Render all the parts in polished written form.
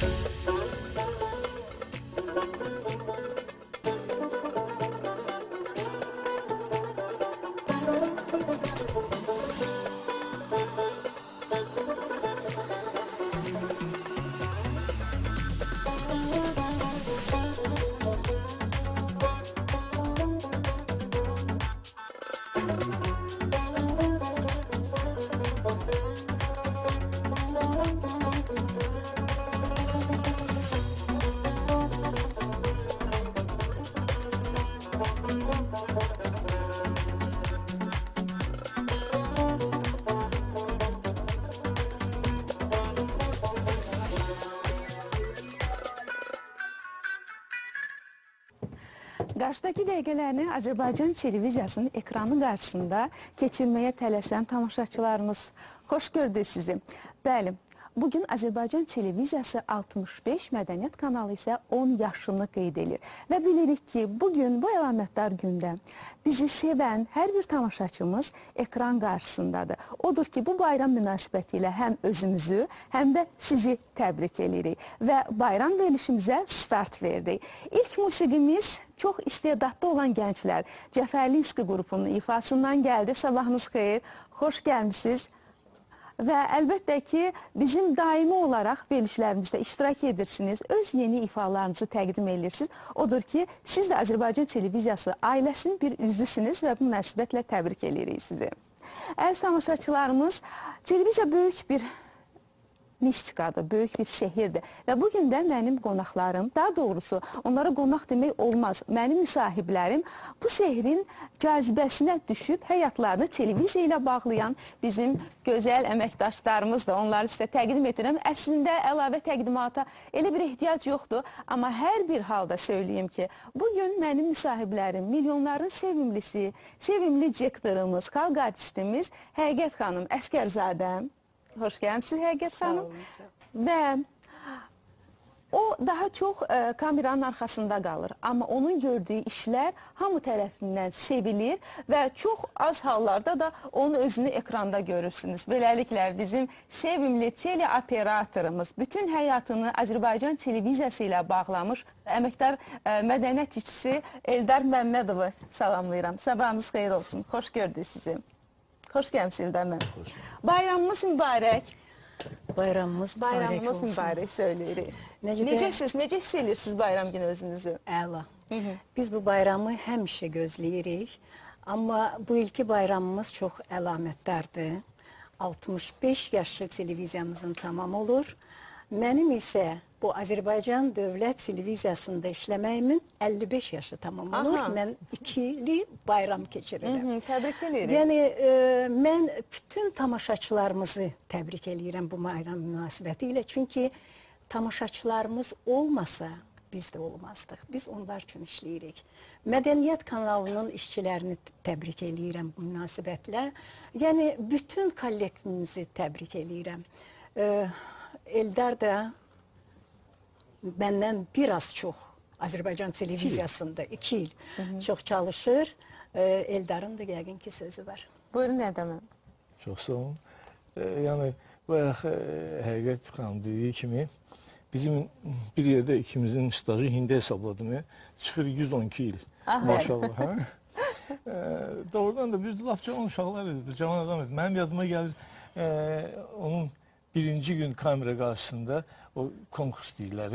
Qarşıdakı dəqiqələrini Azərbaycan televiziyasının ekranı qarşısında keçirməyə tələsən tamaşaçılarımız, xoş gördük sizi. Bəli, bugün Azərbaycan televiziyası 65, mədəniyyət kanalı isə 10 yaşını qeyd edir. Və bilirik ki, bugün bu əlamətdar gündə bizi sevən hər bir tamaşaçımız ekran qarşısındadır. Odur ki, bu bayram münasibəti ilə həm özümüzü, həm də sizi təbrik edirik və bayram verilişimizə start verdik. İlk musiqimiz çox istedadlı olan gənclər Cəfərlinski qrupunun ifasından gəldi. Sabahınız xeyir, xoş gəlmişsiniz. Və əlbəttə ki, bizim daimi olaraq verilişlərimizdə iştirak edirsiniz, öz yeni ifalarınızı təqdim edirsiniz. Odur ki, siz də Azərbaycan televiziyası ailəsinin bir üzvüsünüz və bu münasibətlə təbrik edirik sizi. Əziz tamaşaçılarımız, televiziya böyük bir mistikadır, böyük bir sehirdir. Və bugün də mənim qonaqlarım, daha doğrusu onlara qonaq demək olmaz, mənim müsahiblərim bu sehrin cazibəsinə düşüb həyatlarını televiziya ilə bağlayan bizim gözəl əməkdaşlarımız da, onları sizə təqdim edirəm. Əslində əlavə təqdimata elə bir ehtiyac yoxdur, amma hər bir halda söyləyeyim ki, bugün mənim müsahiblərim, milyonların sevimlisi, sevimli direktorumuz, xalq artistimiz Həqiqət xanım Əskərzadəm. Hoş gəlmişsiniz Həqiqət xanım. Və o daha çox kameranın arxasında qalır. Amma onun gördüyü işlər hamı tərəfindən sevilir və çox az hallarda da onun özünü ekranda görürsünüz. Beləliklə bizim sevimli teleoperatorımız bütün həyatını Azərbaycan televiziyası ilə bağlamış əməkdar mədəniyyət işçisi Eldar Məmmədovu salamlayıram. Sabahınız xeyir olsun. Xoş gördük sizi. Xoş gəlmişsiniz Eldar müəllim. Bayramımız mübarək. Bayramımız mübarək söyləyirik. Necəsiniz, necə hiss edirsiniz bayram günü özünüzü? Əla. Biz bu bayramı həmişə gözləyirik. Amma bu ilki bayramımız çox əlamətdardır. 65 yaşlı televiziyamızın tamam olur. Mənim isə bu Azərbaycan Dövlət Televiziyasında işləməyimin 55 yaşı tamam olur. Mən ikili bayram keçirirəm. Təbrik edirik. Yəni, mən bütün tamaşaçılarımızı təbrik edirəm bu bayram münasibəti ilə. Çünki tamaşaçılarımız olmasa biz də olmazdıq. Biz onlar üçün işləyirik. Mədəniyyət kanalının işçilərini təbrik edirəm bu münasibətlə. Yəni, bütün kollektivimizi təbrik edirəm. Eldar da məndən biraz çox Azərbaycan televiziyasında 2 il çox çalışır. Eldarın da yəqin ki sözü var. Buyurun, nə deməm? Çox sağ olun. Yəni, bayaq Həqiqət xanım dediyi kimi bizim bir yerdə ikimizin stajı hindi hesabladım. Çıxır 112 il. Maşallah. Doğrudan da biz laf cavan uşaqlar idi, cavan adam idi. Mənim yadıma gəlir onun birinci gün kamera qarşısında o konkurs deyirlər,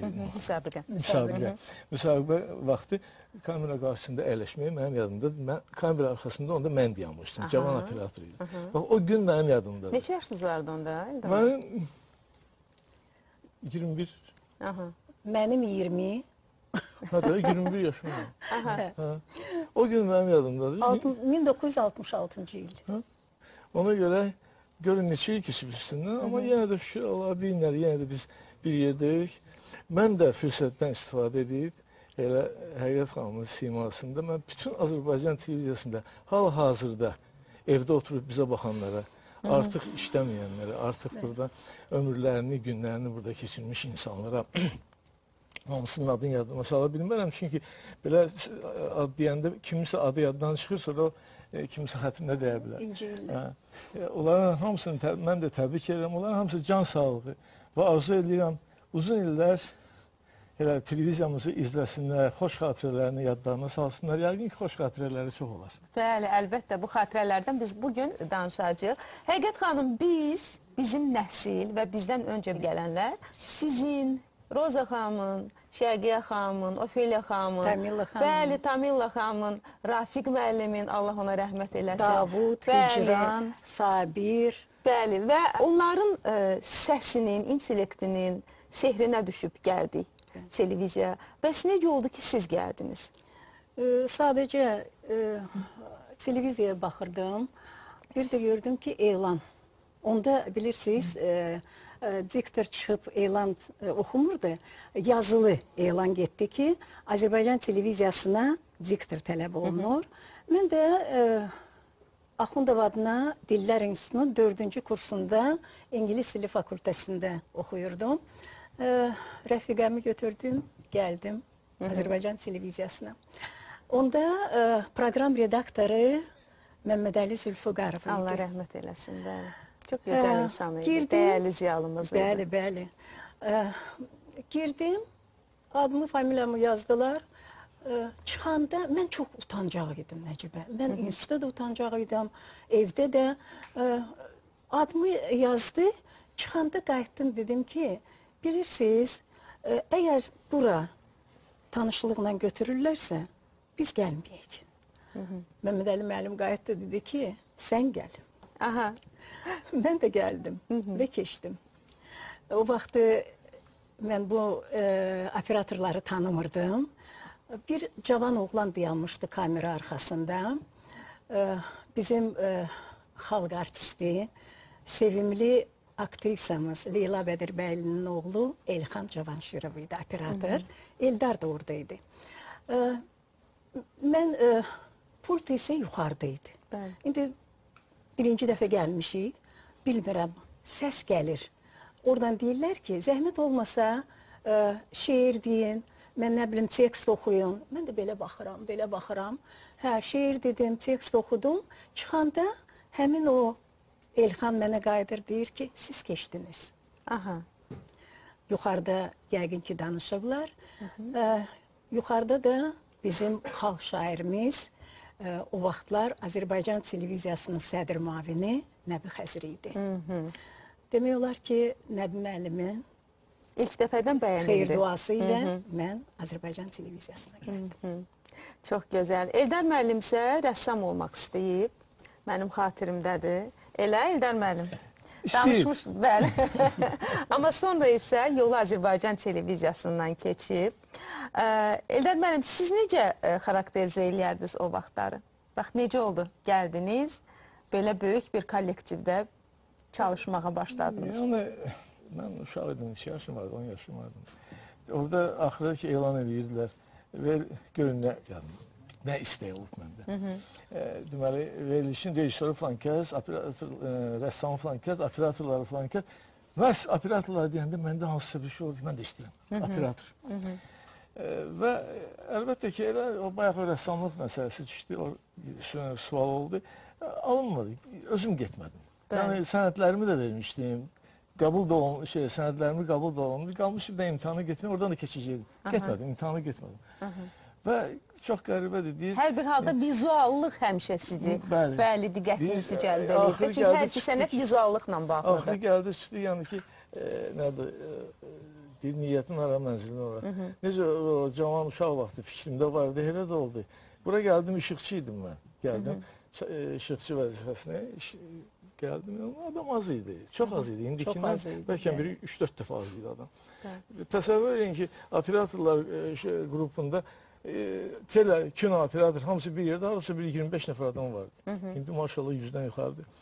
müsabiqə vaxtı kamera qarşısında əyləşməyə mənim yadımdadır. Mən kamera arxasında onda mən dayanmışdım, cavan operator idi. O gün mənim yadımdadır. Neçə yaşınız vardı onda? Mənim 21. Mənim 20. Hətta 21 yaşım var. O gün mənim yadımdadır. 1966-cı il. Ona görə görün neçə il keçib üstündən, amma yenə də şükür Allaha bilinlər, yenə də biz bir yerdəyik. Mən də fürsətdən istifadə edib, elə Həqiqət xanımın simasında, mən bütün Azərbaycan televiziyasında hal-hazırda evdə oturub bizə baxanlara, artıq işləməyənlərə, artıq burada ömürlərini, günlərini burada keçirmiş insanlara hamısının adını yadıma sala bilmərəm. Çünki belə ad deyəndə kimisə adı yaddan çıxır, sonra o kimsə xətrimdə deyə bilər. Onların hamısını mən də təbrik edirəm. Onların hamısı can sağlığı və arzu edirəm uzun illər elə televiziyamızı izləsinlər, xoş xatirələrini yadlarına salsınlar. Yəqin ki, xoş xatirələri çox olar. Bəli, əlbəttə bu xatirələrdən biz bugün danışacağıq. Həqiqət xanım, bizim nəsil və bizdən öncə gələnlər sizin, Roza xanımın, Şəqiyə xanımın, Ofeliya xanımın, Tamilla xanımın. Bəli, Tamilla xanımın, Rafiq müəllimin, Allah ona rəhmət eləsin. Davud, Hicran, Sabir. Bəli, və onların səsinin, intellektinin sehrinə düşüb gəldik televiziyaya. Bəs necə oldu ki, siz gəldiniz? Sadəcə televiziyaya baxırdım. Bir də gördüm ki, elan. Onda bilirsiniz, diktor çıxıb elan oxumurdu. Yazılı elan getdi ki, Azərbaycan televiziyasına diktor tələb olunur. Mən də Axundov adına Dillər İnstitutunun 4-cü kursunda İngilis Dili Fakültəsində oxuyurdum. Rəfiqəmi götürdüm, gəldim Azərbaycan televiziyasına. Onda proqram redaktoru Məmmədəli Zülfüqarov idi. Allah rəhmət eləsin, bəli. Çox gözəl insan idi, dəyərli ziyalımız idi. Bəli, bəli. Girdim, adımı, familiyamı yazdılar. Çıxanda mən çox utancaq idim Nəcibə. Mən institutda da utancaq idim, evdə də. Adımı yazdı, çıxanda qayıtdım, dedim ki, bilirsiniz, əgər bura tanışlıqla götürürlərsə, biz gəlməyək. Məmmədəli müəllim qayıtdı, dedi ki, sən gəl. Aha. Mən də gəldim və keçdim. O vaxtı mən bu operatorları tanımırdım. Bir cavan oğlan dayanmışdı kamera arxasında. Bizim xalq artisti, sevimli aktrisamız Leyla Bədirbəylinin oğlu Elxan Cavanşirov idi, operator. Eldar da oradaydı. Mən pult isə yuxarıdaydı. İndi birinci dəfə gəlmişik, bilmirəm, səs gəlir. Oradan deyirlər ki, zəhmət olmasa şeir deyin, mən nə bilim, tekst oxuyun. Mən də belə baxıram, belə baxıram. Hə, şeir dedim, tekst oxudum. Çıxanda həmin o Elxan mənə qayıdır, deyir ki, siz keçdiniz. Aha. Yuxarıda yəqin ki, danışıblar. Yuxarıda da bizim xalq şairimiz, o vaxtlar Azərbaycan televiziyasının sədr müavini Nəbi Xəzri idi. Demək olar ki, Nəbi müəllimin İlk dəfədən bəyənildi. Xeyir duası ilə mən Azərbaycan televiziyasına gəldim. Çox gözəl. Eldar müəllim isə rəssam olmaq istəyib. Mənim xatirimdədir. Elə Eldar müəllim? Danışmışdıq, bəli. Amma sonra isə yolu Azərbaycan televiziyasından keçib. Eldar müəllim, siz necə xarakterizə eləyərdiniz o vaxtları? Bax, necə oldu? Gəldiniz, belə böyük bir kollektivdə çalışmağa başladınız. Yəni, mən uşaq idim, 2 yaşım vardı, 10 yaşım vardı. Orada axırda ki, elan edirdilər və görün nə istəyi olub məndə. Deməli, verilişin rejissoru falan kəs, rəssamı falan kəs, operatorları falan kəs. Məhz operatorlar deyəndə məndə hansısa bir şey oldu ki, mən də istəyirəm, operator. Və əlbəttə ki, elə o bayaq o rəssamlıq məsələsi düşdü, o sual oldu. Alınmadı, özüm getmədim. Yəni, sənədlərimi də vermişdim. Sənədlərimi qəbul da olundu. Qalmışım da imtihana getməyə, oradan da keçəcəkdim. Getmədim, imtihana getmədim. Və çox qəribədir, deyir. Hər bir halda vizuallıq həmişə sizi, bəli, diqqətinizi cəlb edir. Çünki hər iki sənət vizuallıqla bağlıdır. Axırı gəldi, çıxdı, yəni ki, nədir, deyir, niyyətin ara mənzilinə ora. Necə o cavan uşaq vaxtı fikrimdə vardı, elə də oldu. Bura gəldim, işıqçı idim mən. Gəldim, işıqçı vəzifəsinə. Gəldim, adam az idi, çox az idi. İndikindən bəlkə biri 3-4 dəfə az idi adam. Təsəvvür edin ki, operatorlar qrupunda kino operator hamısı bir yerdə, arası bir 25 nəfər adam vardı. İndi maşallah 100-dən yuxarıdır.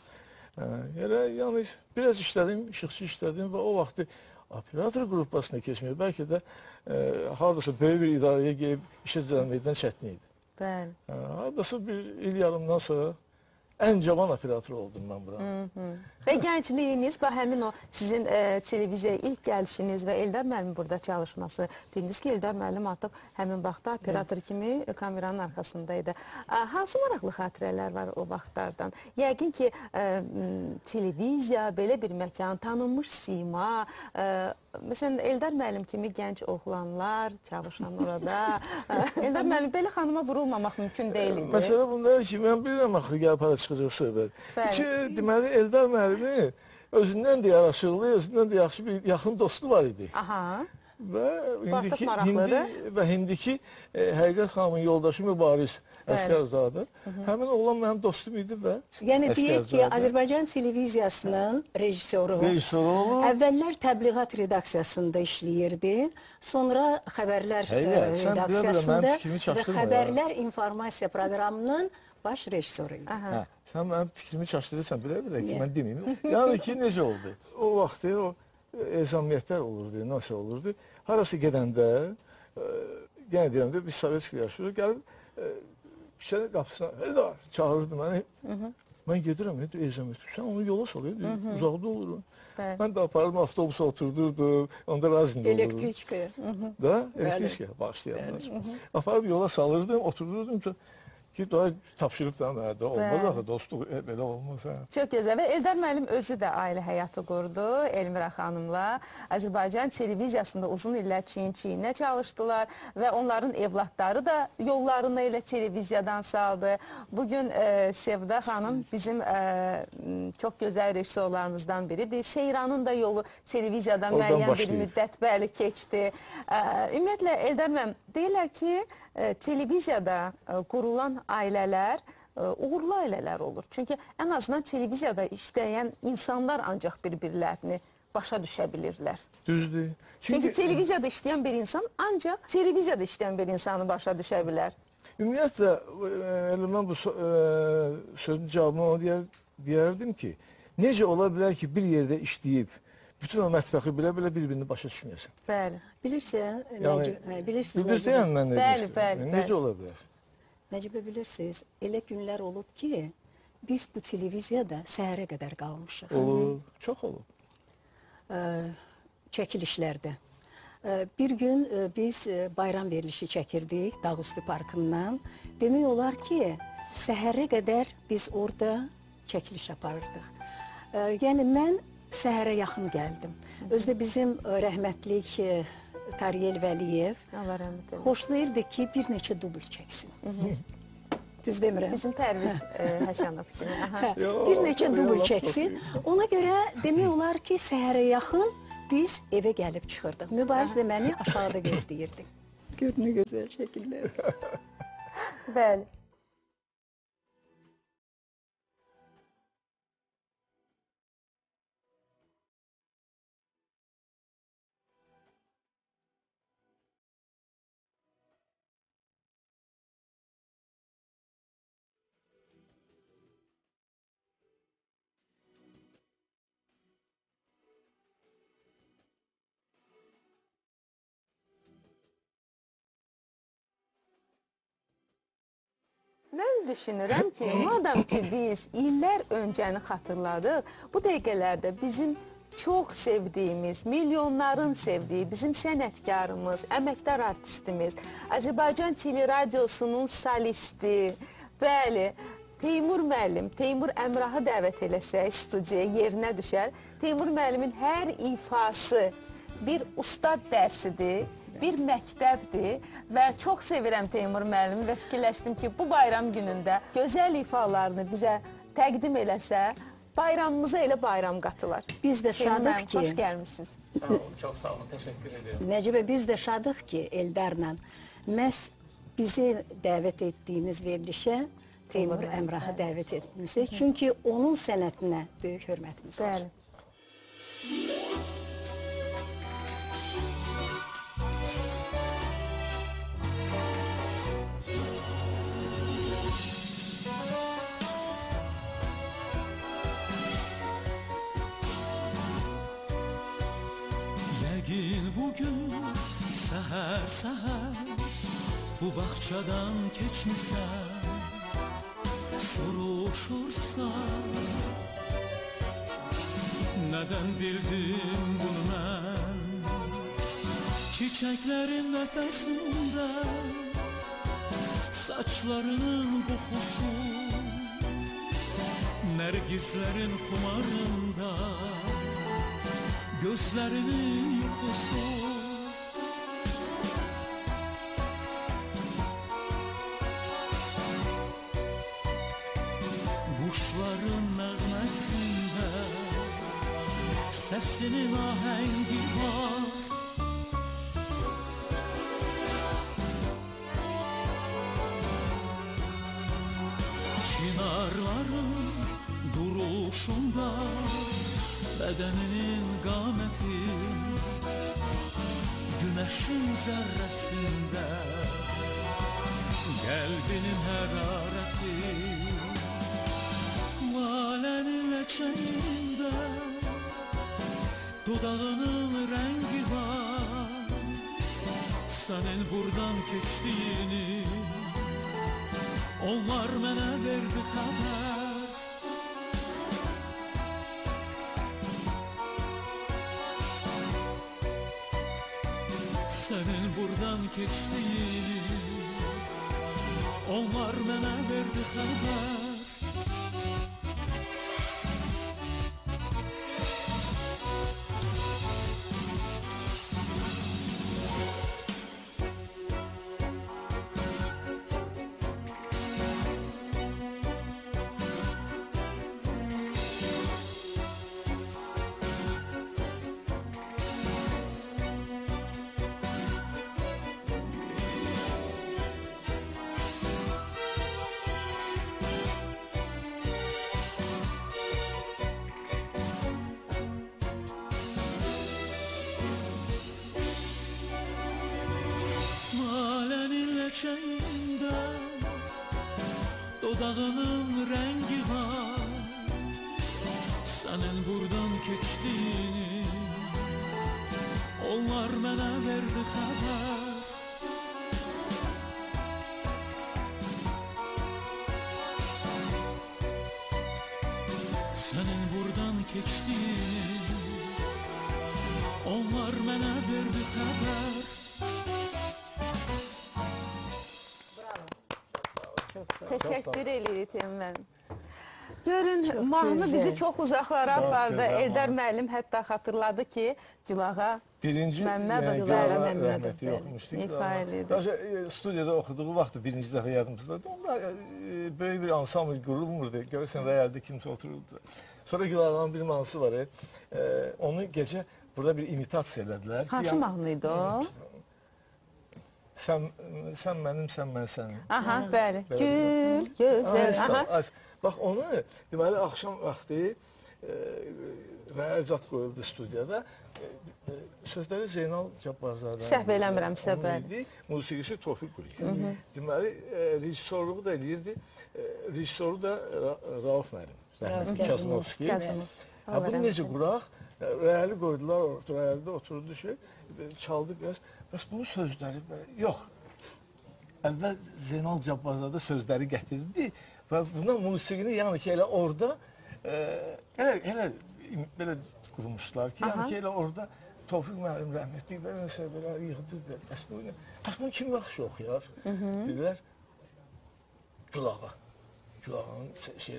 Yəni, biraz işlədim, işıqçı işlədim və o vaxtı operator qrupasına keçməyə bəlkə də haradasa böyük bir idarəyə gəlib işə düzəlməkdən çətin idi. Bəli. Haradasa bir il yarımdan sonra ən cavan operator oldum mən buranın. Və gəncliyiniz, həmin o sizin televiziyaya ilk gəlişiniz və Eldar müəllim burada çalışması, dediniz ki, Eldar müəllim artıq həmin vaxtda operator kimi kameranın arxasındaydı. Hansı maraqlı xatirələr var o vaxtlardan? Yəqin ki, televiziya, belə bir məkan, tanınmış sima, məsələn, Eldar müəllim kimi gənc oğlanlar çalışan orada. Eldar müəllim, belə xanıma vurulmamaq mümkün deyil idi. Məsələ bundadır ki, mən bilirəm axı, gəlib para çıxacaq söhbət. Deməli, Eldar müəllimin özündən də yaraşıqlı, özündən də yaxşı bir yaxın dostu var idi. Aha. Və indiki Həqiqət xanımın yoldaşı Mübariz Əsgərzadə. Həmin oğlan mənim dostum idi və yəni deyək ki, Azərbaycan televiziyasının rejissoru əvvəllər təbliğat redaksiyasında işləyirdi, sonra xəbərlər redaksiyasında və xəbərlər informasiya proqramının baş rejissoru idi. Sən mənim fikrimi çaşdırırsan, bilə-bilə ki, mən deməyim. Yəni ki, necə oldu? O vaxtı o ezamiyyətlər olurdu, nasıl olurdu? Harası gedəndə, yenə deyirəm də, biz Sovetskidə yaşıyoruz, gəlib küçənin qapısına, Eldar, çağırırdı məni. Mən gedirəm, ezamiyyət, sən onu yola salıyor, uzaqda olurum. Mən də aparırdım, avtobusa oturdurdum, onda razında olurdum. Elektriçkaya. Da, elektriçkaya başlayanlar. Aparıb yola salırdım, oturdurdum. Ki, daha tapşırıb da, olmaz axı, dostluq belə olmaz. Çox gözəl və Eldar müəllim özü də ailə həyatı qurdu Elmira xanımla. Azərbaycan televiziyasında uzun illər çiyin-çiyinə çalışdılar və onların evlatları da yollarını elə televiziyadan saldı. Bugün Sevda xanım bizim çox gözəl rejissorlarımızdan biridir. Seyranın da yolu televiziyadan müəyyən bir müddət bəli keçdi. Ümumiyyətlə, Eldar müəllim, deyirlər ki, televiziyada qurulan ailələr uğurlu ailələr olur. Çünki ən azından televiziyada işləyən insanlar ancaq bir-birlərini başa düşə bilirlər. Düzdür. Çünki televiziyada işləyən bir insan ancaq televiziyada işləyən bir insanı başa düşə bilər. Ümumiyyətlə, mən bu sözün cavabını ona deyərdim ki, necə ola bilər ki, bir yerdə işləyib, bütün o mətbəxi bilə-bilə bir-birini başa düşməyəsin. Bəli. Bilirsiniz, Bilirsən, mən nə deyirsən? Necə ola bilər? Nəcibə, bilirsiniz, elə günlər olub ki, biz bu televiziyada səhərə qədər qalmışıq. Olub, çox olub. Çəkilişlərdə. Bir gün biz bayram verilişi çəkirdik Dağüstü Parkından. Demək olar ki, səhərə qədər biz orada çəkiliş aparırdıq. Yəni, mən səhərə yaxın gəldim. Özdə bizim rəhmətlik Tariyel Vəliyev xoşlayırdı ki, bir neçə dubl çəksin. Düz demirəm. Bizim Pərviz Həsənov kimi. Bir neçə dubl çəksin. Ona görə demək olar ki, səhərə yaxın biz evə gəlib çıxırdıq. Mübariz də məni aşağıda gözləyirdi. Gör nə gözəl şəkillər. Bəli. Mən düşünürəm ki, madam ki biz illər öncəni xatırladıq, bu dəqiqələrdə bizim çox sevdiyimiz, milyonların sevdiyi bizim sənətkarımız, əməkdar artistimiz, Azərbaycan Teleradiosunun solisti, bəli, Teymur müəllim, Teymur Əmrahı dəvət eləsək studiyaya yerinə düşər. Teymur müəllimin hər ifası bir ustad dərsidir, bir məktəbdir və çox sevirəm Teymur müəllimi və fikirləşdim ki, bu bayram günündə gözəl ifalarını bizə təqdim eləsə, bayramımıza elə bayram qatılar. Biz də şadıq ki... Xoş gəlmişsiniz. Sağ olun, çox sağ olun, təşəkkür edirəm. Nəcibə, biz də şadıq ki, Eldarla məhz bizi dəvət etdiyiniz verilişə Teymur Əmrahı dəvət etdiniz. Çünki onun sənətinə böyük hörmətimiz var. Bəli. Bugün səhər-səhər bu bağçadan keçmisən, soruşursan neden bildim bunu ben? Çiçeklerin nefesinde, saçlarının kokusu, nergislerin kumarında, gözlerinin uykusu. Kuşların nəğməsində səsinin ahəngi var. Çinarların duruşunda, bədəninin qaməti, güneşin zərrəsində, qəlbinin hərarəti. Lalenin leçeğinde dudağının rengi var. Senin buradan geçtiğini onlar mənə verdi haber. Senin buradan geçtiğini onlar mənə verdi haber. Çiçeğinde dudağının rengi var. Senin buradan geçtiğini onlar mənə verdi haber. Senin buradan geçtiğini onlar mənə verdi haber. Teşekkür edirik mən. Görün, mahnı güzel. bizi çox uzaqlara apardı. güzel Eldar müəllim hətta xatırladı ki, Gülağa Birinci Məmmədov Gülağa Məmmədov rəhmətli oxumuşdu. ifa edirdi. Daha studiyada oxuduğu vaxtı birinci dəfə yadımızdadır. Onda böyük bir ansambl qurulmurdu. Görürsən, rəyəldə kimsə otururdu. Sonra Gülağanın bir mahnısı var. Onu gecə burada bir imitasiya elədilər. Hansı mahnı idi o? Sən mənim, sən mən sənin. Aha, bəli. Gül, gözəl. Aha. Bax onu, deməli, axşam vaxtı rəyəcət qoyuldu studiyada. Sözləri Zeynal Cabbarzadə. Səhv eləmirəmsə, bəli. Musiqisi Tofiq Quliyev. Deməli, rejissorluğu da eləyirdi. Rejissoru da Rauf müəllim. Rəhmətli Kazımovski. Bunu necə quraq? Rəyəli qoydular, rəyəldə oturdu şey, çaldı biraz. Bəs bunun sözləri, yox. Əvvəl Zeynal Cabbarzadə sözləri gətirdi və buna musiqini, yəni ki, elə orada, elə belə qurmuşlar ki, yəni ki, elə orada Tofiq müəllim rəhmətli belə yığdı. Bəs bunu kim yaxşı oxuyar? Dedilər, Gülağa. Gülağanın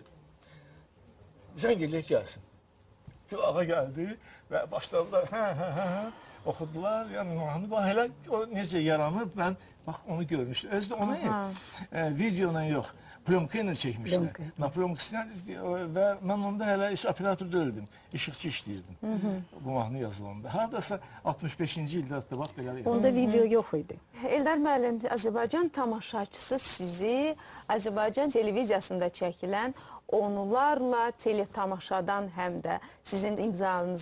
zəng eləyək gəlsin. Gülağa gəldi və başladılar, oxudular, yəni mahnı elə necə yaranıb, mən onu görmüşdüm. Özü də onu videoyla yox, plyonka ilə çəkmişlər. Plyonka və mən onda hələ iş operator deyildim, işıqçı işləyirdim bu mahnı yazılanda. Haradasa 65-ci ildə hatta bax belə. Onda video yox idi. Eldar müəllim, Azərbaycan tamaşaçısı sizi Azərbaycan televiziyasında çəkilən onlarla teletamaşadan həm də sizin imzanızı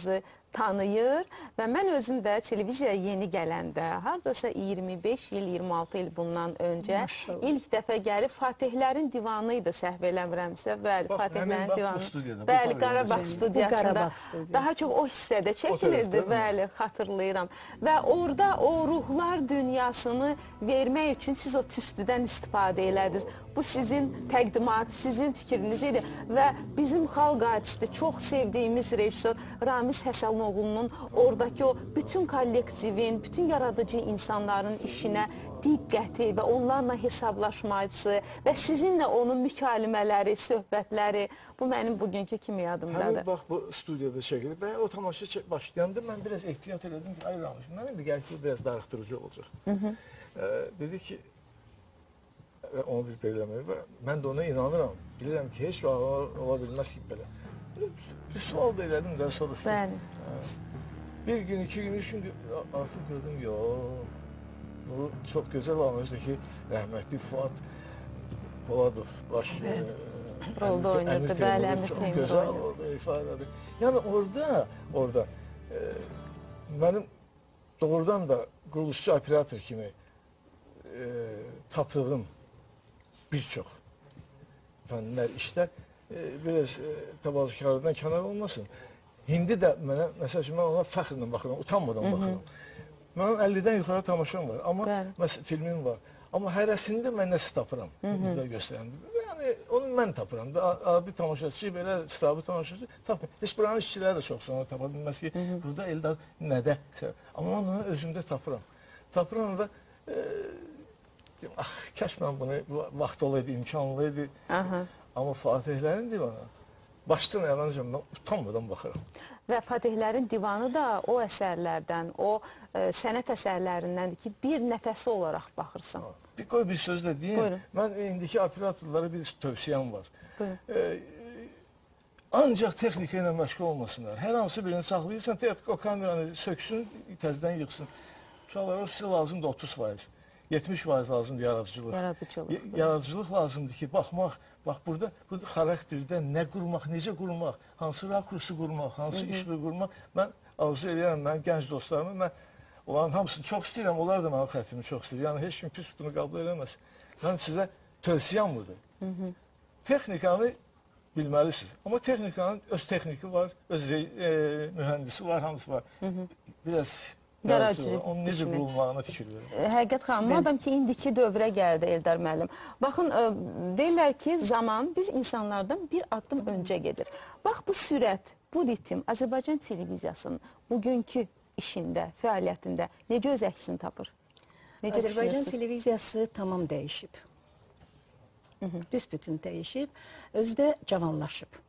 tanıyır və mən özüm də televiziyaya yeni gələndə, hardasa 25 il, 26 il bundan öncə Maşallah. ilk dəfə gəlib Fatihlərin divanı idi, səhv eləmirəmsə. Bəli, Bax, Fatihlərin həmin bax bu divanı. studiyada, bu Bəli, pavilyonda Qarabağ çəkilir. studiyasında. Bu Qarabağ studiyası. Daha çox o hissədə çəkilirdi, tərəfdə mi? bəli, xatırlayıram. Və orada o ruhlar dünyasını vermək üçün siz o tüstüdən istifadə elədiniz. Bu sizin təqdimat, sizin fikriniz idi və bizim xalq artisti, çox sevdiyimiz rejissor Ramiz Həsənoğlunun oradakı o bütün kollektivin, bütün yaradıcı insanların işinə diqqəti və onlarla hesablaşması və sizinlə onun mükalimələri, söhbətləri, bu mənim bugünkü kimi yadımdadır. Həmin bax bu studiyada çəkilib və o tamaşa başlayanda mən biraz ehtiyat elədim ki, ay Ramiz, mənim bir gəlki biraz darıxdırıcı olacaq. Dedi ki, onu bir belirləmək var. Mən də ona inanıram. Bilirəm ki, heç vaxt ola bilməz ki, belə. Bir sual da elədim də soruşdum. Bəli. Bir gün, 2 gün, 3 gün artıq gördüm, yox. Bu çox gözəl anımızdakı rəhmətli Fuad Poladov baş Rolda oynayırdı, bəli, Əmir çox Teymur gözəl oynayırdı. orada ifadədir. Yəni orada mənim doğrudan da quruluşçu operator kimi tapdığım bir çox fənlər, işlər biraz təvazökarlıqdan kənar olmasın. İndi də mənə, məsəl üçün, mən ona fəxrlə baxıram, utanmadan baxıram. Mənim 50-dən yuxarı tamaşam var, amma filmim var. Amma hərəsində mən nəsə tapıram, burada göstərəm. Yəni, onu mən tapıram. Adi tamaşaçı, belə kitabı tamaşaçı tapmır. Heç buranın işçiləri də çox sonra tapa bilməz ki, burada Eldar nədə? Amma onu özümdə tapıram. Tapıram və kaş mən bunu vaxt olaydı, imkanlı idi. Amma Fatihlərin divanı başdan ayağınca mən utanmadan baxıram. Və Fatihlərin divanı da o əsərlərdən, o sənət əsərlərindəndir ki, bir nəfəsi olaraq baxırsan. Qoy bir söz də deyim. Buyurun. Mən indiki operatorlara bir tövsiyəm var. Buyurun. Ancaq texnika ilə məşğul olmasınlar. Hər hansı birini saxlayırsan, o kameranı söksün, təzədən yıxsın. Uşaqlara o sizə lazımdır 30%. 70% lazımdır yaradıcılıq. Yaradıcılıq lazımdır ki, baxmaq, bax burada xarakterdə nə qurmaq, necə qurmaq, hansı rakursu qurmaq, hansı işlə qurmaq. Mən arzu edirəm, mənim gənc dostlarımı, mən onların hamısını çox istəyirəm, onlar da mənim xəttimi çox istəyir. Yəni, heç kim pis bunu qəbul eləməz. Mən sizə tövsiyəm budur. Texnikanı bilməlisiniz. Amma texnikanın öz texniki var, öz mühəndisi var, hamısı var. Biraz onun necə qurulmağına fikir verir. Həqiqət xanım, madam ki, indiki dövrə gəldi Eldar müəllim. Baxın, deyirlər ki, zaman biz insanlardan bir addım öncə gedir. Bax, bu sürət, bu ritim Azərbaycan televiziyasının bugünkü işində, fəaliyyətində necə öz əksini tapır? Azərbaycan televiziyası tamam dəyişib. Büsbütün dəyişib, özü də cavanlaşıb.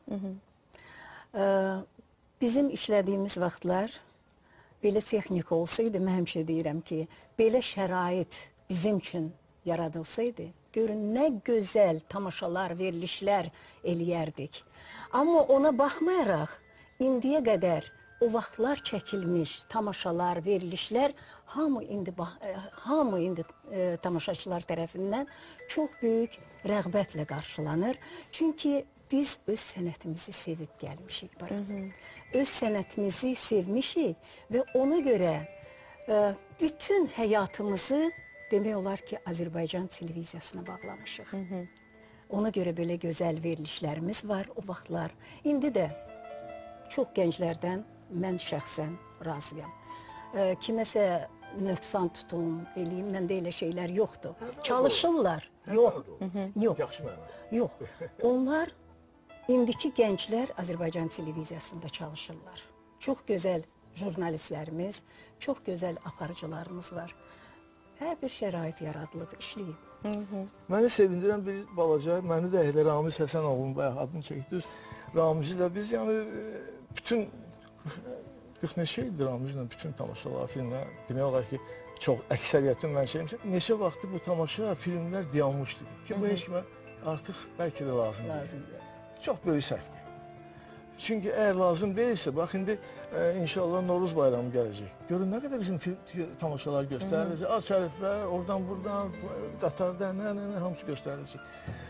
Bizim işlədiyimiz vaxtlar belə texnika olsaydı, mən həmişə deyirəm ki, belə şərait bizim üçün yaradılsaydı, görün, nə gözəl tamaşalar, verilişlər eləyərdik. Amma ona baxmayaraq, indiyə qədər o vaxtlar çəkilmiş tamaşalar, verilişlər hamı indi tamaşaçılar tərəfindən çox böyük rəğbətlə qarşılanır. Çünki biz öz sənətimizi sevib gəlmişik bura. Öz sənətimizi sevmişik və ona görə bütün həyatımızı demək olar ki, Azərbaycan televiziyasına bağlamışıq. Ona görə belə gözəl verilişlərimiz var o vaxtlar. İndi də çox gənclərdən mən şəxsən razıyam. Kiməsə nöqsan tutum, eləyim, məndə elə şeylər yoxdur. Çalışırlar. Yox. Yaxşı mənə. Yox. Onlar indiki gənclər Azərbaycan televiziyasında çalışırlar. Çox gözəl jurnalistlərimiz, çox gözəl aparıcılarımız var. Hər bir şərait yaradılıb, işləyib. Məni sevindirən bir balaca, məni də elə Ramiz Həsənoğlunun bayaq adını çəkdiniz. Ramizi də biz, yəni, bütün 40 neçə ildir Ramizlə bütün tamaşalar, filmlər, demək olar ki, çox əksəriyyətini mən çəkmişəm. Neçə vaxtı bu tamaşa, filmlər dayanmışdı ki, bu heç kimə artıq bəlkə də lazım deyil. Çox böyük səhvdir. Çünki əgər lazım deyilsə, bax, indi inşallah Noruz bayramı gələcək. Görün, nə qədər bizim tamaşalar göstəriləcək. Az şəriflər, oradan, buradan, qatarda, nə, hamısı göstəriləcək.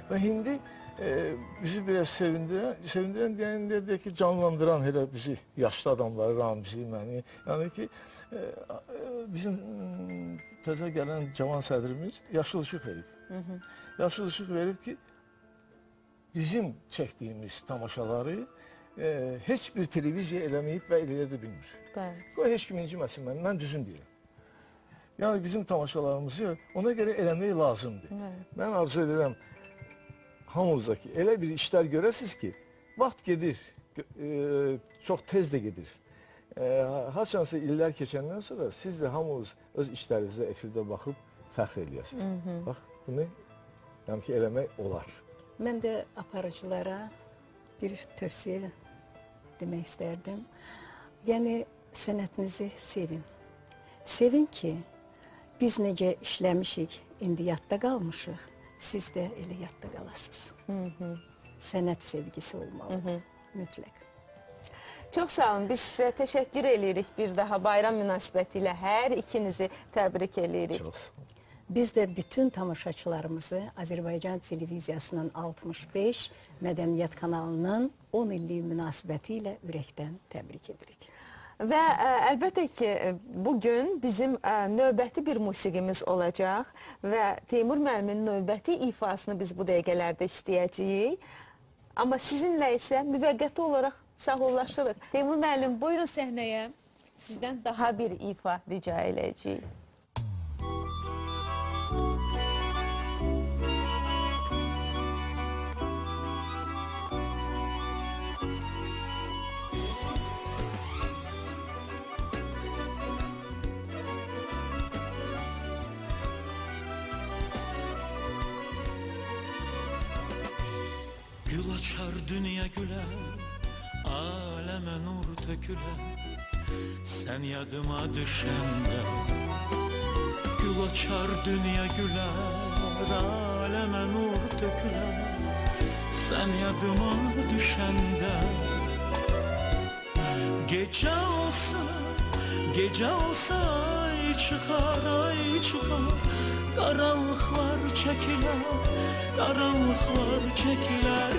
Və indi bizi biraz sevindirən deyək ki, canlandıran elə bizi, yaşlı adamları, Ramzi, məni. Yəni ki, bizim təzə gələn cavan sədrimiz yaşıl işıq verib. Yaşıl işıq verib ki, bizim çəkdiyimiz tamaşaları heç bir televiziya eləməyib və eləyə də bilmir. Qoy heç kim inciməsin məni, mən düzün deyirəm. Yəni bizim tamaşalarımızı ona görə eləmək lazımdır. Mən arzu edirəm hamınızdakı elə bir işlər görəsiniz ki, vaxt gedir, çox tez də gedir. Haçansa illər keçəndən sonra siz də hamınız öz işlərinizə efirdə baxıb fəxr eləyəsiniz. Bax, bunu yəni ki, eləmək olar. Mən də aparıcılara bir tövsiyə demək istərdim. Yəni, sənətinizi sevin. Sevin ki, biz necə işləmişik, indi yadda qalmışıq, siz də elə yadda qalasınız. Sənət sevgisi olmalıdır, mütləq. Çox sağ olun, biz sizə təşəkkür edirik bir daha bayram münasibəti ilə hər ikinizi təbrik edirik. Çox sağ olun. Biz də bütün tamaşaçılarımızı Azərbaycan televiziyasının 65 Mədəniyyət kanalının 10 illik münasibəti ilə ürəkdən təbrik edirik. Və əlbəttə ki, bugün bizim növbəti bir musiqimiz olacaq və Teymur müəllimin növbəti ifasını biz bu dəqiqələrdə istəyəcəyik. Amma sizinlə isə müvəqqəti olaraq sağollaşırıq. Teymur müəllim, buyurun səhnəyə. Sizdən daha bir ifa rica edəcəyik. Gül açar dünya güler, aleme nur töküler. Sen yadıma düşende. Gül açar dünya güler, aleme nur töküler. Sen yadıma düşende. Gece olsa ay çıkar, ay çıkar. Karanlıklar çekiler, karanlıklar çekiler.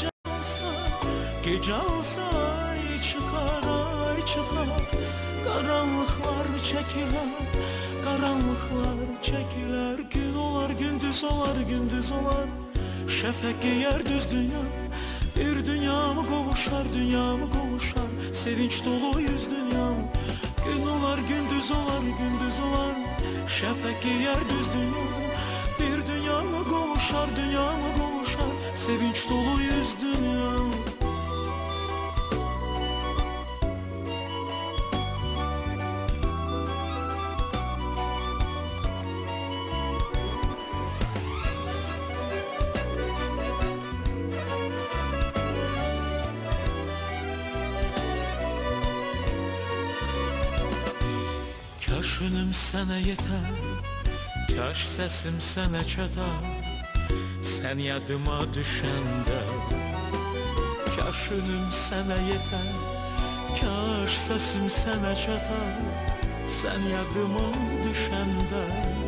Gece olsa ay çıkar, ay çıkar. Karanlıklar çekiler, karanlıklar çekiler. Gün olar, gündüz olar, gündüz olar. Şefek giyer düz dünya. Bir dünyamı kavuşar, dünyamı kavuşar. Sevinç dolu yüz dünyam. Gün olar, gündüz olar, gündüz olar. Şefek giyer düz dünya. Bir dünyamı kavuşar, dünyamı kavuşar. Sevinç dolu yüz dünyam. Kaş önüm sənə yetər, kaş səsim sənə çatar. Sən yadıma düşəndə. Kaş önüm sənə yetər, kaş səsim sənə çatar. Sən yadıma düşəndə.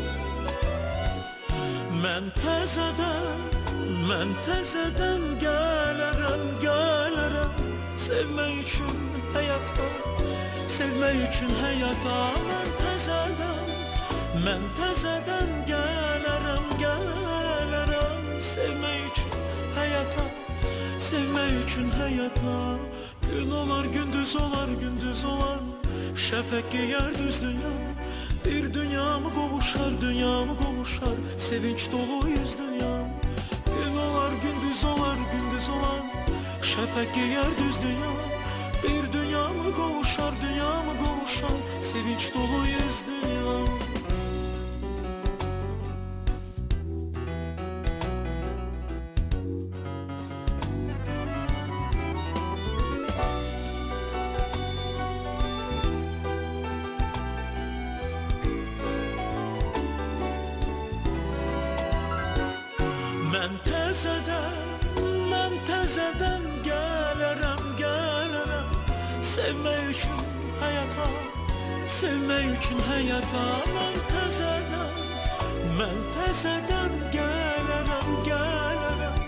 Mən təzədən gələrəm, gələrəm. Sevmək üçün həyata, sevmək üçün həyata. Mən təzədən gələrəm, gələrəm. Sevmək üçün həyata, sevmək üçün həyata. Gün olar, gündüz olar, gündüz olar. Şəfəq geyər düz dünya. Bir dünyamı qovuşar, dünyamı qovuşar. Sevinç dolu yüz dünya. Gün olar, gündüz olar, gündüz olar. Şəfəq geyər düz dünya. Bir dünyamı qovuşar, dünyamı qovuşar. Sevinç dolu yüz dünya. Mən təzədən gələrəm, gələrəm. Sevmək üçün həyata, sevmək üçün həyata. Mən təzədən gələrəm, gələrəm.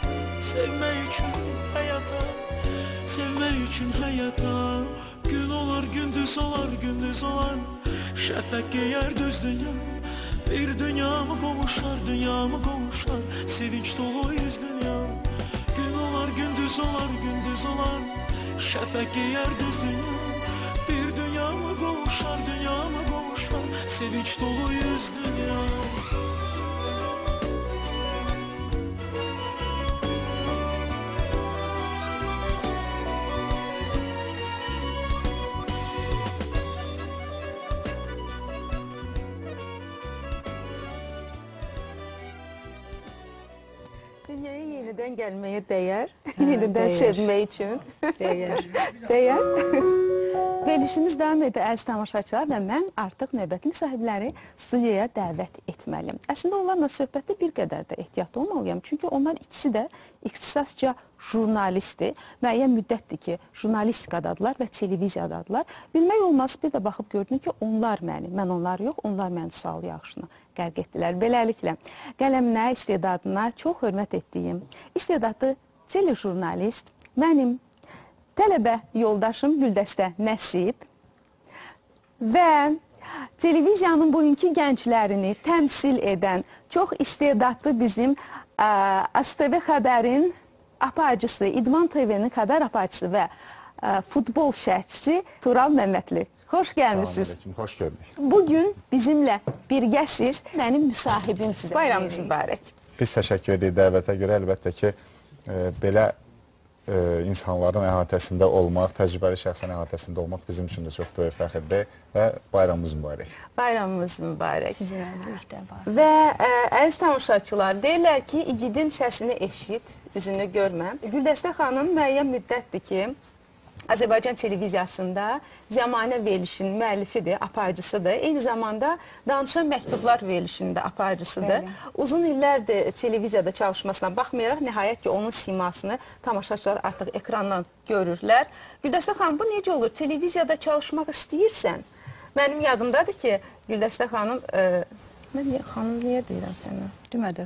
sevmək üçün həyata, sevmək üçün həyata. Gün olar, gündüz olar, gündüz olar, şəfəq geyər düz dünya. Bir dünyamı qovuşar, dünyamı qovuşar, sevinç dolu yüz dünya. Gün olar, gündüz olar, gündüz olar, şəfəq geyər düz dünya. Bir dünyamı qovuşar, dünyamı qovuşar, sevinç dolu yüz dünya. Dünyaya yenidən gəlməyə dəyər, yenidən dəyər. sevmək üçün. Dəyər. Dəyər. Verilişimiz davam edir, əziz tamaşaçılar və mən artıq növbəti sahibləri studiyaya dəvət etməliyim. Əslində onlarla söhbətdə bir qədər də ehtiyatlı olmalıyam. Çünki onlar ikisi də ixtisasca jurnalistdir. Müəyyən müddətdir ki, jurnalistikadadırlar və televiziyadadırlar. Bilmək olmaz, bir də baxıb gördüm ki, onlar məni, mən onlar yox, onlar məni sual yağışına qərq etdilər. Beləliklə, qələminə, istedadına çox hörmət etdiyim, istedadlı telejurnalist, mənim tələbə yoldaşım Güldəstə Nəsib və televiziyanın bugünkü gənclərini təmsil edən çox istedadlı bizim ASTV xəbərin aparıcısı, İdman TV-nin xəbər aparıcısı və futbol şərhçisi Tural Məmmədli. Xoş gəlmişsiniz. Xoş gördük. Bugün bizimlə birgəsiz, mənim müsahibimsiniz. Bayramınız mübarək. Biz təşəkkür edirik dəvətə görə. Əlbəttə ki, belə insanların əhatəsində olmaq, təcrübəli şəxsən əhatəsində olmaq bizim üçün də çox böyük fəxirdir və bayramımız mübarək. Bayramımız mübarək. Sizinlə birlikdə var. Və əziz tamaşaçılar, deyirlər ki, igidin səsini eşit, üzünü görmə. Güldəstə xanım müəyyən müddətdir ki, Azərbaycan televiziyasında Zəmanə verilişinin müəllifidir, aparıcısıdır. Eyni zamanda Danışan Məktublar verilişinin də aparıcısıdır. Uzun illərdir televiziyada çalışmasına baxmayaraq, nəhayət ki, onun simasını tamaşaçılar artıq ekrandan görürlər. Güldəstə xanım, bu necə olur? Televiziyada çalışmaq istəyirsən? Mənim yadımdadır ki, Güldəstə xanım, mən xanım niyə deyirəm sənə? Demədi.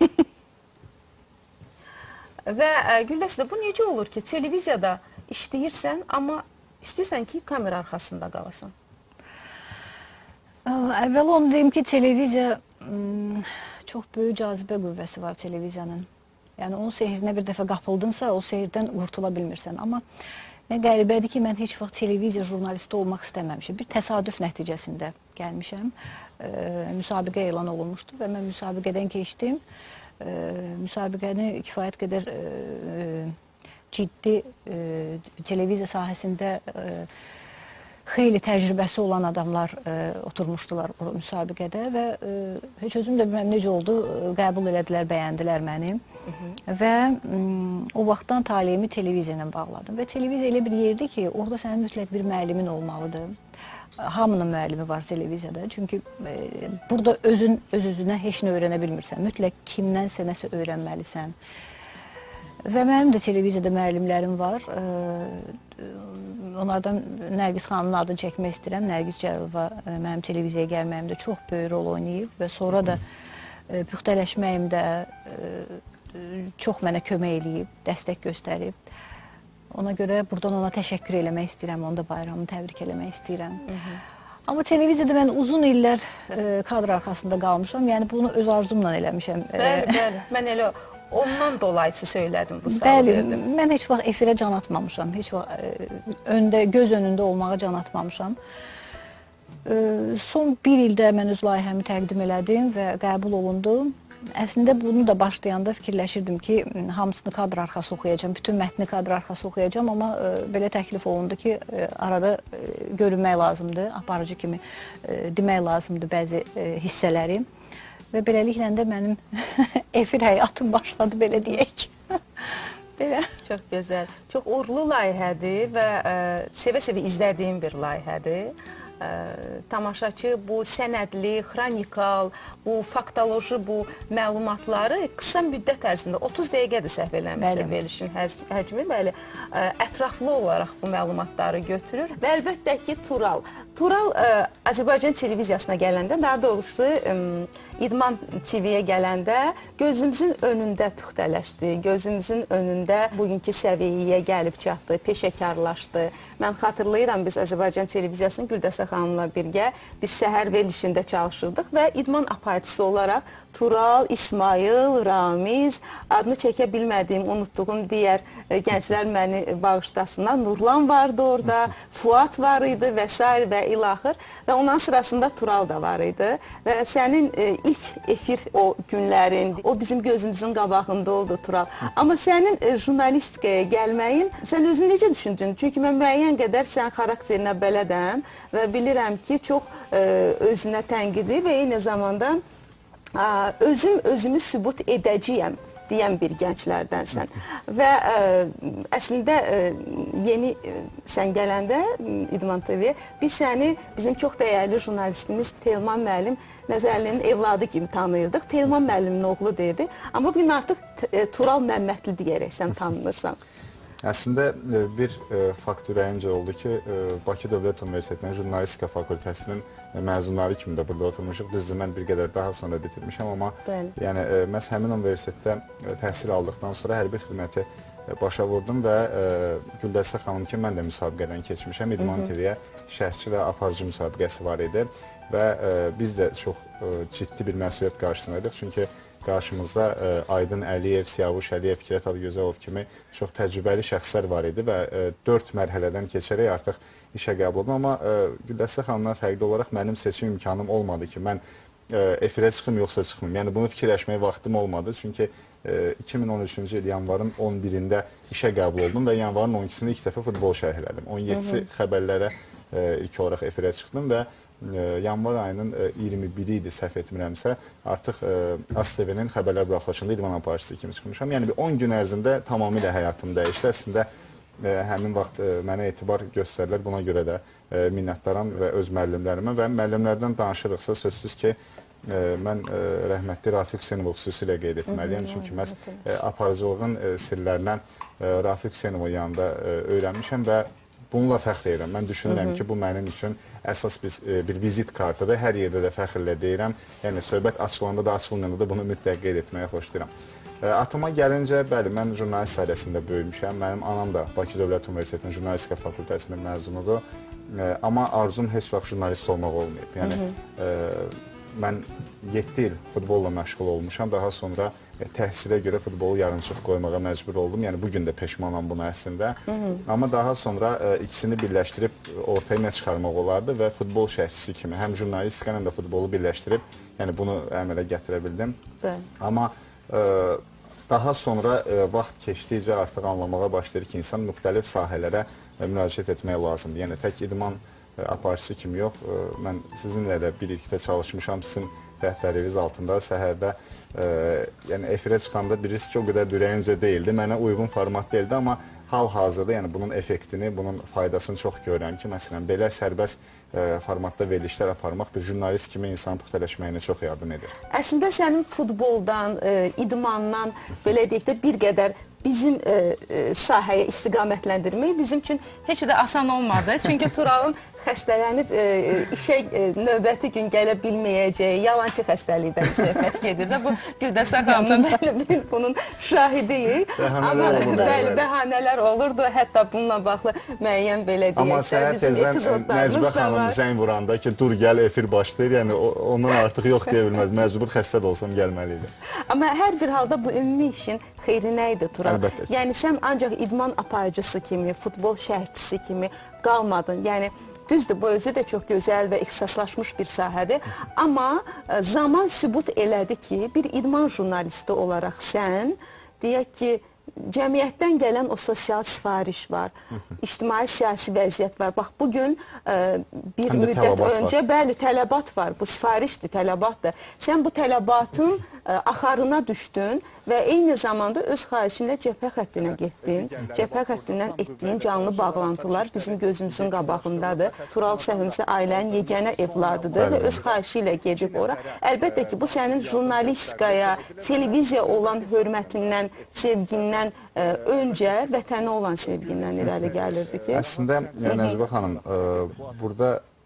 Və Güldəstə, bu necə olur ki, televiziyada işləyirsən, amma istəyirsən ki, kamera arxasında qalasan? Əvvəl onu deyim ki, televiziya çox böyük cazibə qüvvəsi var televiziyanın. Yəni, onun sehirinə bir dəfə qapıldınsa, o sehirdən qurtula bilmirsən. Amma nə qəribədir ki, mən heç vaxt televiziya jurnalisti olmaq istəməmişim. Bir təsadüf nəticəsində gəlmişəm. Müsabiqə elan olunmuşdu və mən müsabiqədən keçdim. Müsabiqəni kifayət qədər ciddi televiziya sahəsində xeyli təcrübəsi olan adamlar oturmuşdular o müsabiqədə və heç özüm də bilməm necə oldu, qəbul elədilər, bəyəndilər məni və o vaxtdan taleyimi televiziya ilə bağladım və televiziya elə bir yerdir ki, orada sənin mütləq bir müəllimin olmalıdır. Hamının müəllimi var televiziyada, çünki burada öz-özünə heç nə öyrənə bilmirsən, mütləq kimdənsə nəsə öyrənməlisən. Və mənim də televiziyada müəllimlərim var. Onlardan Nərgiz xanımın adını çəkmək istəyirəm. Nərgiz Cəlilova mənim televiziyaya gəlməyimdə çox böyük rol oynayıb və sonra da püxtələşməyimdə çox mənə kömək eləyib, dəstək göstərib. Ona görə buradan ona təşəkkür eləmək istəyirəm, onu da bayramını təbrik eləmək istəyirəm. Amma televiziyada mən uzun illər kadr arxasında qalmışam, yəni bunu öz arzumla eləmişəm. Bəli, bəli, mən elə ondan dolayısı söylədim bu sualı verdim. Bəli, mən heç vaxt efirə can atmamışam, heç vaxt göz önündə olmağa can atmamışam. Son bir ildə mən öz layihəmi təqdim elədim və qəbul olundum. Əslində bunu da başlayanda fikirləşirdim ki, hamısını kadr arxası oxuyacam, bütün mətni kadr arxası oxuyacam, amma belə təklif olundu ki, arada görünmək lazımdır, aparıcı kimi demək lazımdır bəzi hissələri. Və beləliklə də mənim efir həyatım başladı, belə deyək. Belə. Çox gözəl. Çox uğurlu layihədir və sevə-sevə izlədiyim bir layihədir. Tamaşaçı bu sənədli, xronikal, bu faktoloji, bu məlumatları qısa müddət ərzində, 30 dəqiqədir səhv eləmirsə verilişin həcmi, bəli, ətraflı olaraq bu məlumatları götürür. Və əlbəttə ki, Tural. Tural Azərbaycan televiziyasına gələndə, daha doğrusu İdman TV-yə gələndə gözümüzün önündə püxtələşdi, gözümüzün önündə bugünkü səviyyəyə gəlib çatdı, peşəkarlaşdı. Mən xatırlayıram, biz Azərbaycan televiziyasının Güldəstə xanımla birgə biz səhər verilişində çalışırdıq və idman aparatçısı olaraq Tural, İsmail, Ramiz, adını çəkə bilmədiyim, unutduğum digər gənclər məni bağışlasınlar. Nurlan vardı orada, Fuat var idi və s. və ilaxır və ondan sırasında Tural da var idi və sənin ilk efir o günlərin, o bizim gözümüzün qabağında oldu Tural. Amma sənin jurnalistikaya gəlməyin, sən özün necə düşündün? Çünki mən müəyyən qədər sən xarakterinə bələdəm və bilirəm ki, çox özünə tənqidi və eyni zamanda özümü sübut edəcəyəm deyən bir gənclərdənsən. Və əslində yeni sən gələndə İdman TV, biz səni bizim çox dəyərli jurnalistimiz Telman müəllim Nəzərlinin evladı kimi tanıyırdıq. Telman müəllimin oğlu deyirdi. Amma bugün artıq Tural Məmmədli deyərək sən tanınırsan. Əslində bir fakt ürəyimcə oldu ki, Bakı Dövlət Universitetinin Jurnalistika Fakültəsinin məzunları kimi də burada oturmuşuq. Düzdür, mən bir qədər daha sonra bitirmişəm, amma yəni, məhz həmin universitetdə təhsil aldıqdan sonra hərbi xidməti başa vurdum və Güldəstə xanım ki, mən də müsabiqədən keçmişəm. İdman TV-yə şərhçi və aparıcı müsabiqəsi var idi və biz də çox ciddi bir məsuliyyət qarşısındaydıq. Çünki qarşımızda Aydın Əliyev, Siyavuş Əliyev, Fikrət Adıgözəlov kimi çox təcrübəli şəxslər var idi və 4 mərhələdən keçərək artıq işə qəbul oldum. Amma Güldəstə xanımdan fərqli olaraq mənim seçim imkanım olmadı ki, mən efirə çıxım yoxsa çıxmayım. Yəni bunu fikirləşməyə vaxtım olmadı. Çünki 2013-cü il yanvarın 11-də işə qəbul oldum və yanvarın 12-sində ilk dəfə futbol şərh elədim. 17-si xəbərlərə ilk olaraq efirə çıxdım və yanvar ayının 21-i idi, səhv etmirəmsə, artıq ASTV-nin xəbərlər buraxılışında idman aparıcısı kimi çıxmışam. Yəni 10 gün ərzində tamamilə həyatım dəyişdi. Əslində həmin vaxt mənə etibar göstərdilər. Buna görə də minnətdaram və öz müəllimlərimə və müəllimlərdən danışırıqsa sözsüz ki, mən rəhmətli Rafiq Hüseynov xüsusilə qeyd etməliyəm. Çünki məhz aparıcılığın sirlərindən Rafiq Hüseynovun yanında öyrənmişəm və bununla fəxr edirəm. Mən düşünürəm ki, bu mənim üçün əsas bir vizit kartıdır. Hər yerdə də fəxrlə deyirəm. Yəni, söhbət açılanda da, açılmayanda da bunu mütləq qeyd etməyə xoşlayıram. Atama gəlincə, bəli, mən jurnalist ailəsində böyümüşəm. Mənim anam da Bakı Dövlət Universitetinin Jurnalistika Fakültəsinin məzunudur. Amma arzum heç vaxt jurnalist olmaq olmayıb. Yəni, mən 7 il futbolla məşğul olmuşam. Daha sonra təhsilə görə futbolu yarımçıq qoymağa məcbur oldum. Yəni, bugün də peşmanam buna əslində. Amma daha sonra ikisini birləşdirib ortaya nə çıxarmaq olardı və futbol şərhçisi kimi həm jurnalistika, həm də futbolu birləşdirib bunu əmələ gətirə bildim. Amma daha sonra vaxt keçdikcə artıq anlamağa başlayır ki, insan müxtəlif sahələrə müraciət etmək lazımdır. Yəni, tək idman aparıcısı kimi yox, mən sizinlə də birlikdə çalışmışam, sizin rəhbərliyiniz altında səhərdə efirə çıxanda birisi ki, o qədər ürəyincə deyildi, mənə uyğun format deyildi, amma hal-hazırda bunun effektini, bunun faydasını çox görürəm ki, məsələn, belə sərbəst formatda verilişlər aparmaq bir jurnalist kimi insanın puxtələşməyinə çox yardım edir. Əslində sənin futboldan, idmandan, belə deyək də bir qədər bizim sahəyə istiqamətləndirmək bizim üçün heç də asan olmadı. Çünki Turalın xəstələnib işə növbəti gün gələ bilməyəcəyi, yalancı xəstəlikdən söhbət gedir də. Bu Güldəstə xanımla bunun şahidiyik. Amma bəhanələr olurdu. Hətta bununla bağlı müəyyən belə deyək. Amma səhər tezdən Nəcibə xanım zəng vuranda ki, dur gəl efir başlayır. Yəni ondan artıq yox deyə bilməz. Məcbur xəstə də olsam gəlməliydim. Amma hər bir halda bu ümumi işin xeyrinə idi Tural. Yəni sən ancaq idman aparıcısı kimi, futbol şərhçisi kimi qalmadın. Yəni düzdür, bu özü də çox gözəl və ixtisaslaşmış bir sahədir. Amma zaman sübut elədi ki, bir idman jurnalisti olaraq sən, deyək ki, cəmiyyətdən gələn o sosial sifariş var, ictimai-siyasi vəziyyət var. Bax, bugün bir müddət öncə, bəli, tələbat var. Bu sifarişdir, tələbatdır. Sən bu tələbatın axarına düşdün və eyni zamanda öz xahişinlə cəbhə xəttinə getdin. Cəbhə xəttindən etdiyin canlı bağlantılar bizim gözümüzün qabağındadır. Tural Səhvimsə ailənin yeganə evladıdır və öz xahişi ilə gedib ora. Əlbəttə ki, bu sənin jurnalistikaya, televiziya olan hörmətindən, sevgindən öncə vətənə olan sevgindən irəli gəlirdi ki. Əslində, Nəcibə xanım, burada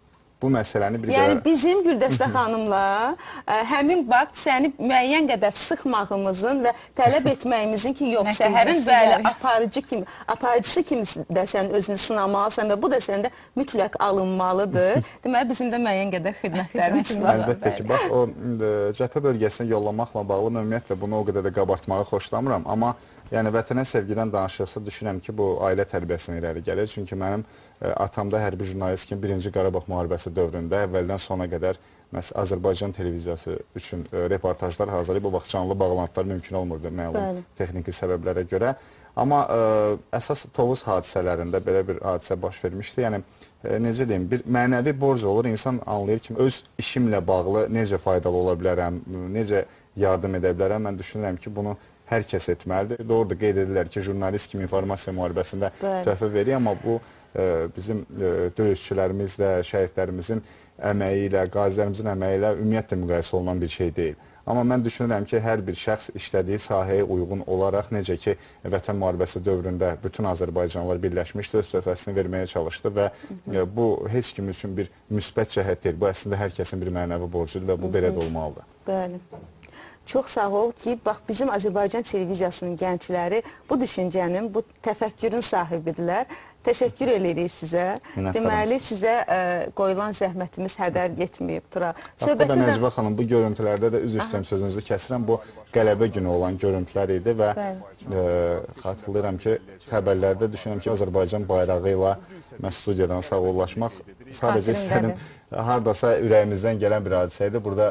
bu məsələni bir Yəni qədər... bizim Güldəstə xanımla həmin vaxt səni müəyyən qədər sıxmağımızın və tələb etməyimizin ki, yox, Səhərin bəli aparıcısı kimi də sən özünü sınamalısan və bu da səndə mütləq alınmalıdır. Deməli, bizim də müəyyən qədər xidmətlərimiz var. Əlbəttə ki, bax, o cəbhə bölgəsinə yollamaqla bağlı mən ümumiyyətlə bunu o qədər də qabartmağı xoşlamıram. Amma yəni vətənə sevgidən danışırsa düşünürəm ki, bu ailə tərbiyəsindən irəli gəlir. Çünki mənim atam da hərbi jurnalist kimi 1-ci Qarabağ müharibəsi dövründə əvvəldən sona qədər Azərbaycan televiziyası üçün reportajlar hazırlayıb. O vaxt canlı bağlantılar mümkün olmurdu məlum texniki səbəblərə görə. Amma əsas Tovuz hadisələrində belə bir hadisə baş vermişdi. Yəni, necə deyim, bir mənəvi borc olur. İnsan anlayır ki, öz işimlə bağlı necə faydalı ola bilərəm, necə yardım edə bilərəm. Mən düşünürəm ki, bunu hər kəs etməlidir. Doğrudur, qeyd edirlər ki, jurnalist kimi informasiya müharibəsində töhfə verir, amma bu bizim döyüşçülərimizlə, şəhidlərimizin əməyi ilə, qazilərimizin əməyi ilə ümumiyyətlə müqayisə olunan bir şey deyil. Amma mən düşünürəm ki, hər bir şəxs işlədiyi sahəyə uyğun olaraq, necə ki, Vətən müharibəsi dövründə bütün Azərbaycanlılar birləşmişdi, öz töhfəsini verməyə çalışdı və bu heç kim üçün bir müsbət cəhət deyil. Bu əslində hər kəsin bir mənəvi borcudur və bu belə də olmalıdır. Bəli. Çox sağ ol ki, bax, bizim Azərbaycan televiziyasının gəncləri bu düşüncənin, bu təfəkkürün sahibidirlər. Təşəkkür edirik sizə. Deməli, sizə qoyulan zəhmətimiz hədər getməyib. Bu da Nəcibə xanım, bu görüntülərdə də üzr istəyirəm sözünüzü kəsirəm. Bu qələbə günü olan görüntülər idi və xatırlayıram ki, xəbərlərdə düşünürəm ki, Azərbaycan bayrağı ilə mən studiyadan sağollaşmaq sadəcə istədim. Hardasa ürəyimizdən gələn bir hadisə idi. Burada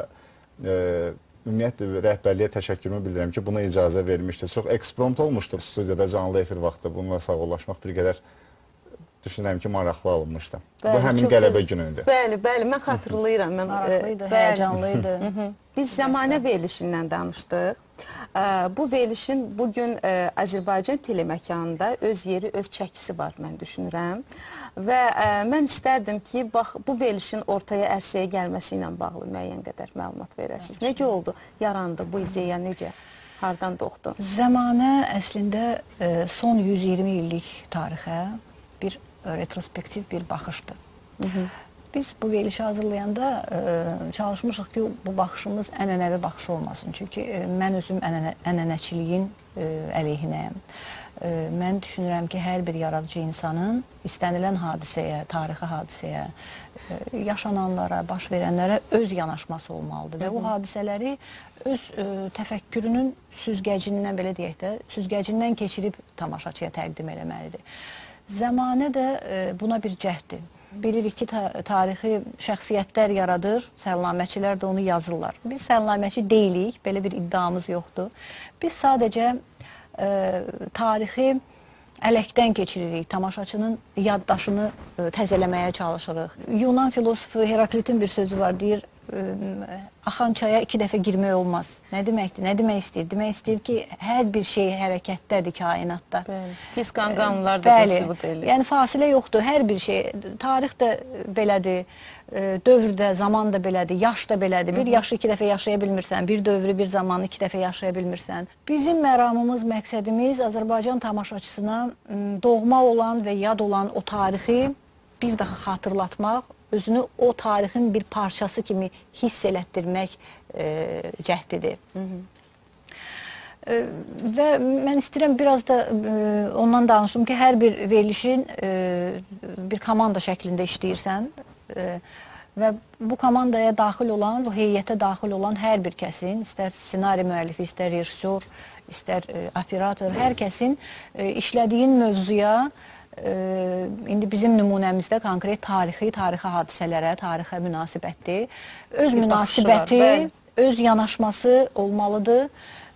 ümumiyyətlə rəhbərliyə təşəkkürümü bildirirəm ki, buna icazə vermişdi. Çox eksprompt olmuşdu studiyada canlı efir vaxtı. Bununla sağollaşmaq bir qədər düşünürəm ki, maraqlı alınmışdı. Bu həmin qələbə günüydü. Bəli, bəli, mən xatırlayıram. Maraqlıydı, həyəcanlıydı. Biz zəmanə verilişindən danışdıq. Bu verilişin bugün Azərbaycan teleməkanında öz yeri, öz çəkisi var, mən düşünürəm. Və mən istərdim ki, bax, bu verilişin ortaya ərsəyə gəlməsi ilə bağlı müəyyən qədər məlumat verəsiniz. Necə oldu, yarandı bu ideya, necə, hardan doğdu? Zəmanə əslində son 120 illik tarixə bir retrospektiv bir baxışdır. Biz bu verilişi hazırlayanda çalışmışıq ki, bu baxışımız ənənəvi baxış olmasın. Çünki mən özüm ənənəçiliyin əleyhinəyəm. Mən düşünürəm ki, hər bir yaradıcı insanın istənilən hadisəyə, tarixi hadisəyə, yaşananlara, baş verənlərə öz yanaşması olmalıdır. Və bu hadisələri öz təfəkkürünün süzgəcindən, belə deyək də, süzgəcindən keçirib tamaşaçıya təqdim eləməlidir. Zəmanə də buna bir cəhddir. Bilirik ki, tarixi şəxsiyyətlər yaradır, səlnaməçilər də onu yazırlar. Biz səlnaməçi deyilik, belə bir iddiamız yoxdur. Biz sadəcə tarixi ələkdən keçiririk, tamaşaçının yaddaşını təzələməyə çalışırıq. Yunan filosofu Heraklitin bir sözü var, deyir, axan çaya 2 dəfə girmək olmaz. Nə deməkdir? Nə demək istəyir? Demək istəyir ki, hər bir şey hərəkətdədir kainatda. Fiskan qanunlar da sübut edir. Yəni fasilə yoxdur, hər bir şey. Tarix də belədir, dövr də, zaman da belədir, yaş da belədir. Bir yaşı 2 dəfə yaşaya bilmirsən, bir dövrü, bir zamanı 2 dəfə yaşaya bilmirsən. Bizim məramımız, məqsədimiz Azərbaycan tamaşaçısına doğma olan və yad olan o tarixi bir daha xatırlatmaq, özünü o tarixin bir parçası kimi hiss elətdirmək cəhdidir. Və mən istəyirəm biraz da ondan danışım ki, hər bir verilişin bir komanda şəklində işləyirsən və bu komandaya daxil olan, bu heyətə daxil olan hər bir kəsin, istər ssenari müəllifi, istər rejissor, istər operator, hər kəsin işlədiyin mövzuya, indi bizim nümunəmizdə konkret tarixi hadisələrə, tarixə münasibətdir. Öz münasibəti, öz yanaşması olmalıdır.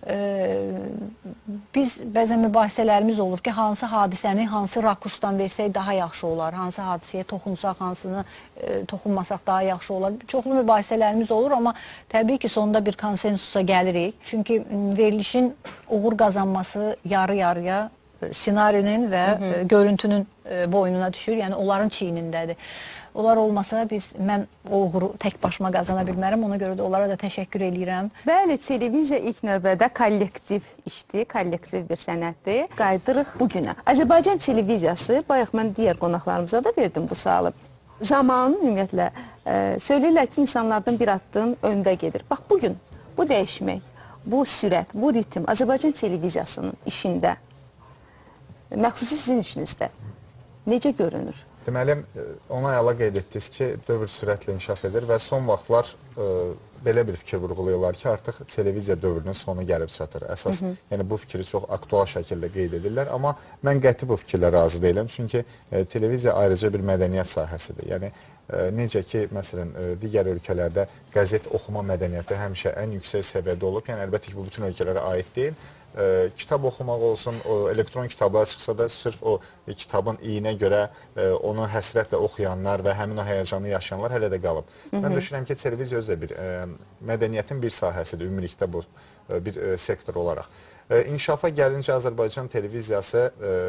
Biz bəzən mübahisələrimiz olur ki, hansı hadisəni hansı rakursdan versək daha yaxşı olar, hansı hadisəyə toxunsaq, hansını toxunmasaq daha yaxşı olar. Çoxlu mübahisələrimiz olur, amma təbii ki, sonunda bir konsensusa gəlirik. Çünki verilişin uğur qazanması yarı-yarıya senarinin və görüntünün boynuna düşür, yəni onların çiynindədir. Onlar olmasa mən o uğuru tək başıma qazana bilmərəm, ona görə də onlara da təşəkkür edirəm. Bəli, televiziya ilk növbədə kollektiv işdir, kollektiv bir sənətdir. Qaydırıq bugünə. Azərbaycan televiziyası, bayaq mən digər qonaqlarımıza da verdim bu sualı. zaman ümumiyyətlə söyləyirlər ki, insanlardan bir addım öndə gedir. Bax, bugün bu dəyişmək, bu sürət, bu ritm Azərbaycan televiziyasının işində, məxsusi sizin işinizdə necə görünür? Deməli, ona əla qeyd etdiniz ki, dövr sürətlə inkişaf edir və son vaxtlar belə bir fikir vurğulayırlar ki, artıq televiziya dövrünün sonu gəlib çatır. Əsas, yəni bu fikri çox aktual şəkildə qeyd edirlər, amma mən qəti bu fikirlə razı deyiləm, çünki televiziya ayrıca bir mədəniyyət sahəsidir. Yəni, necə ki, məsələn, digər ölkələrdə qəzet oxuma mədəniyyəti həmişə ən yüksək səviyyədə olub, yəni əlbəttə ki, bu bütün ölkələrə aid deyil. Kitab oxumaq olsun, elektron kitablar çıxsa da sırf o kitabın iyinə görə onu həsrətlə oxuyanlar və həmin o həyəcanı yaşayanlar hələ də qalıb. Mən düşünürəm ki, televiziya özü də bir mədəniyyətin bir sahəsidir, ümumilikdə bu bir sektor olaraq. İnkişafa gəlincə Azərbaycan televiziyası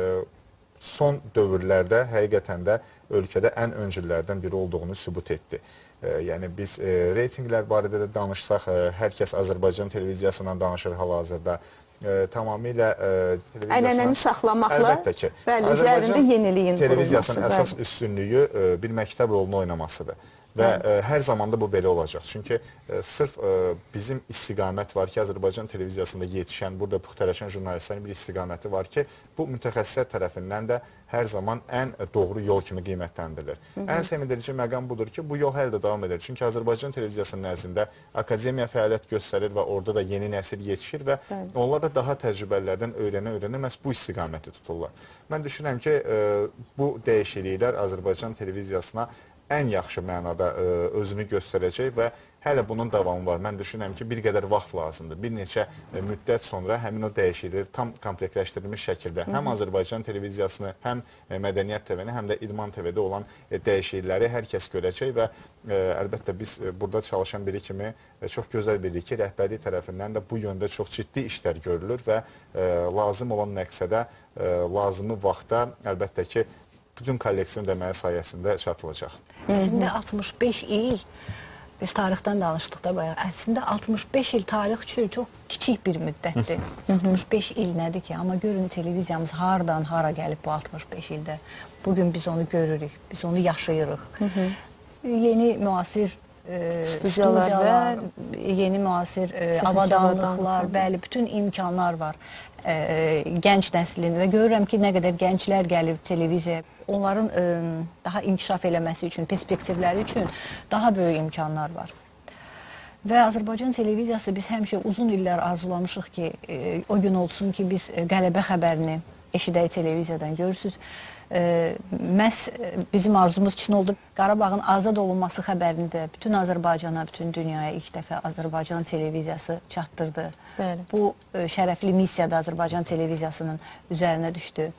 son dövrlərdə həqiqətən də ölkədə ən öncüllərdən biri olduğunu sübut etdi. Yəni biz reytinqlər barədə də danışsaq, hər kəs Azərbaycan televiziyasından danışır hal-hazırda. Tamamilə ənənəni saxlamaqla, əlbəttə ki, bəli, üzərində yeniliyin qurulması. Televiziyasının əsas üstünlüyü bir məktəb rolunu oynamasıdır. Və hər zamanda bu belə olacaq. Çünki sırf bizim istiqamət var ki, Azərbaycan televiziyasında yetişən, burada puxtələşən jurnalistlərin bir istiqaməti var ki, bu mütəxəssislər tərəfindən də hər zaman ən doğru yol kimi qiymətləndirilir. Ən sevindirici məqam budur ki, bu yol hələ də davam edir. Çünki Azərbaycan televiziyasının nəzdində akademiya fəaliyyət göstərir və orada da yeni nəsil yetişir və onlar da daha təcrübələrdən öyrənə-öyrənə məhz bu istiqaməti tuturlar. Mən düşünürəm ki, bu dəyişikliklər Azərbaycan televiziyasına ən yaxşı mənada özünü göstərəcək və hələ bunun davamı var. Mən düşünürəm ki, bir qədər vaxt lazımdır. Bir neçə müddət sonra həmin o dəyişikliklər tam komplektləşdirilmiş şəkildə həm Azərbaycan televiziyasını, həm Mədəniyyət TV-ni, həm də İdman TV-də olan dəyişiklikləri hər kəs görəcək və əlbəttə biz burada çalışan biri kimi çox gözəl bilirik ki, rəhbərlik tərəfindən də bu yöndə çox ciddi işlər görülür və lazım olan məqsədə, lazımı vaxtda əlbəttə ki, bütün kolleksiyon deməyi sayəsində çatılacaq. Əslində 65 il, biz tarixdən danışdıq da bayaq, əslində 65 il tarix üçün çox kiçik bir müddətdir. 65 il nədir ki? Amma görün televiziyamız haradan hara gəlib bu 65 ildə. Bugün biz onu görürük, biz onu yaşayırıq. Yeni müasir studiyalar, yeni müasir avadanlıqlar, bəli, bütün imkanlar var gənc nəslin və görürəm ki, nə qədər gənclər gəlib televiziyaya, onların daha inkişaf eləməsi üçün, perspektivləri üçün daha böyük imkanlar var. Və Azərbaycan televiziyası biz həmişə uzun illər arzulamışıq ki, o gün olsun ki, biz qələbə xəbərini eşidək televiziyadan. Görürsünüz, məhz bizim arzumuz Çin oldu. Qarabağın azad olunması xəbərini də bütün Azərbaycana, bütün dünyaya ilk dəfə Azərbaycan televiziyası çatdırdı. Bəli. Bu şərəfli missiya da Azərbaycan televiziyasının üzərinə düşdü.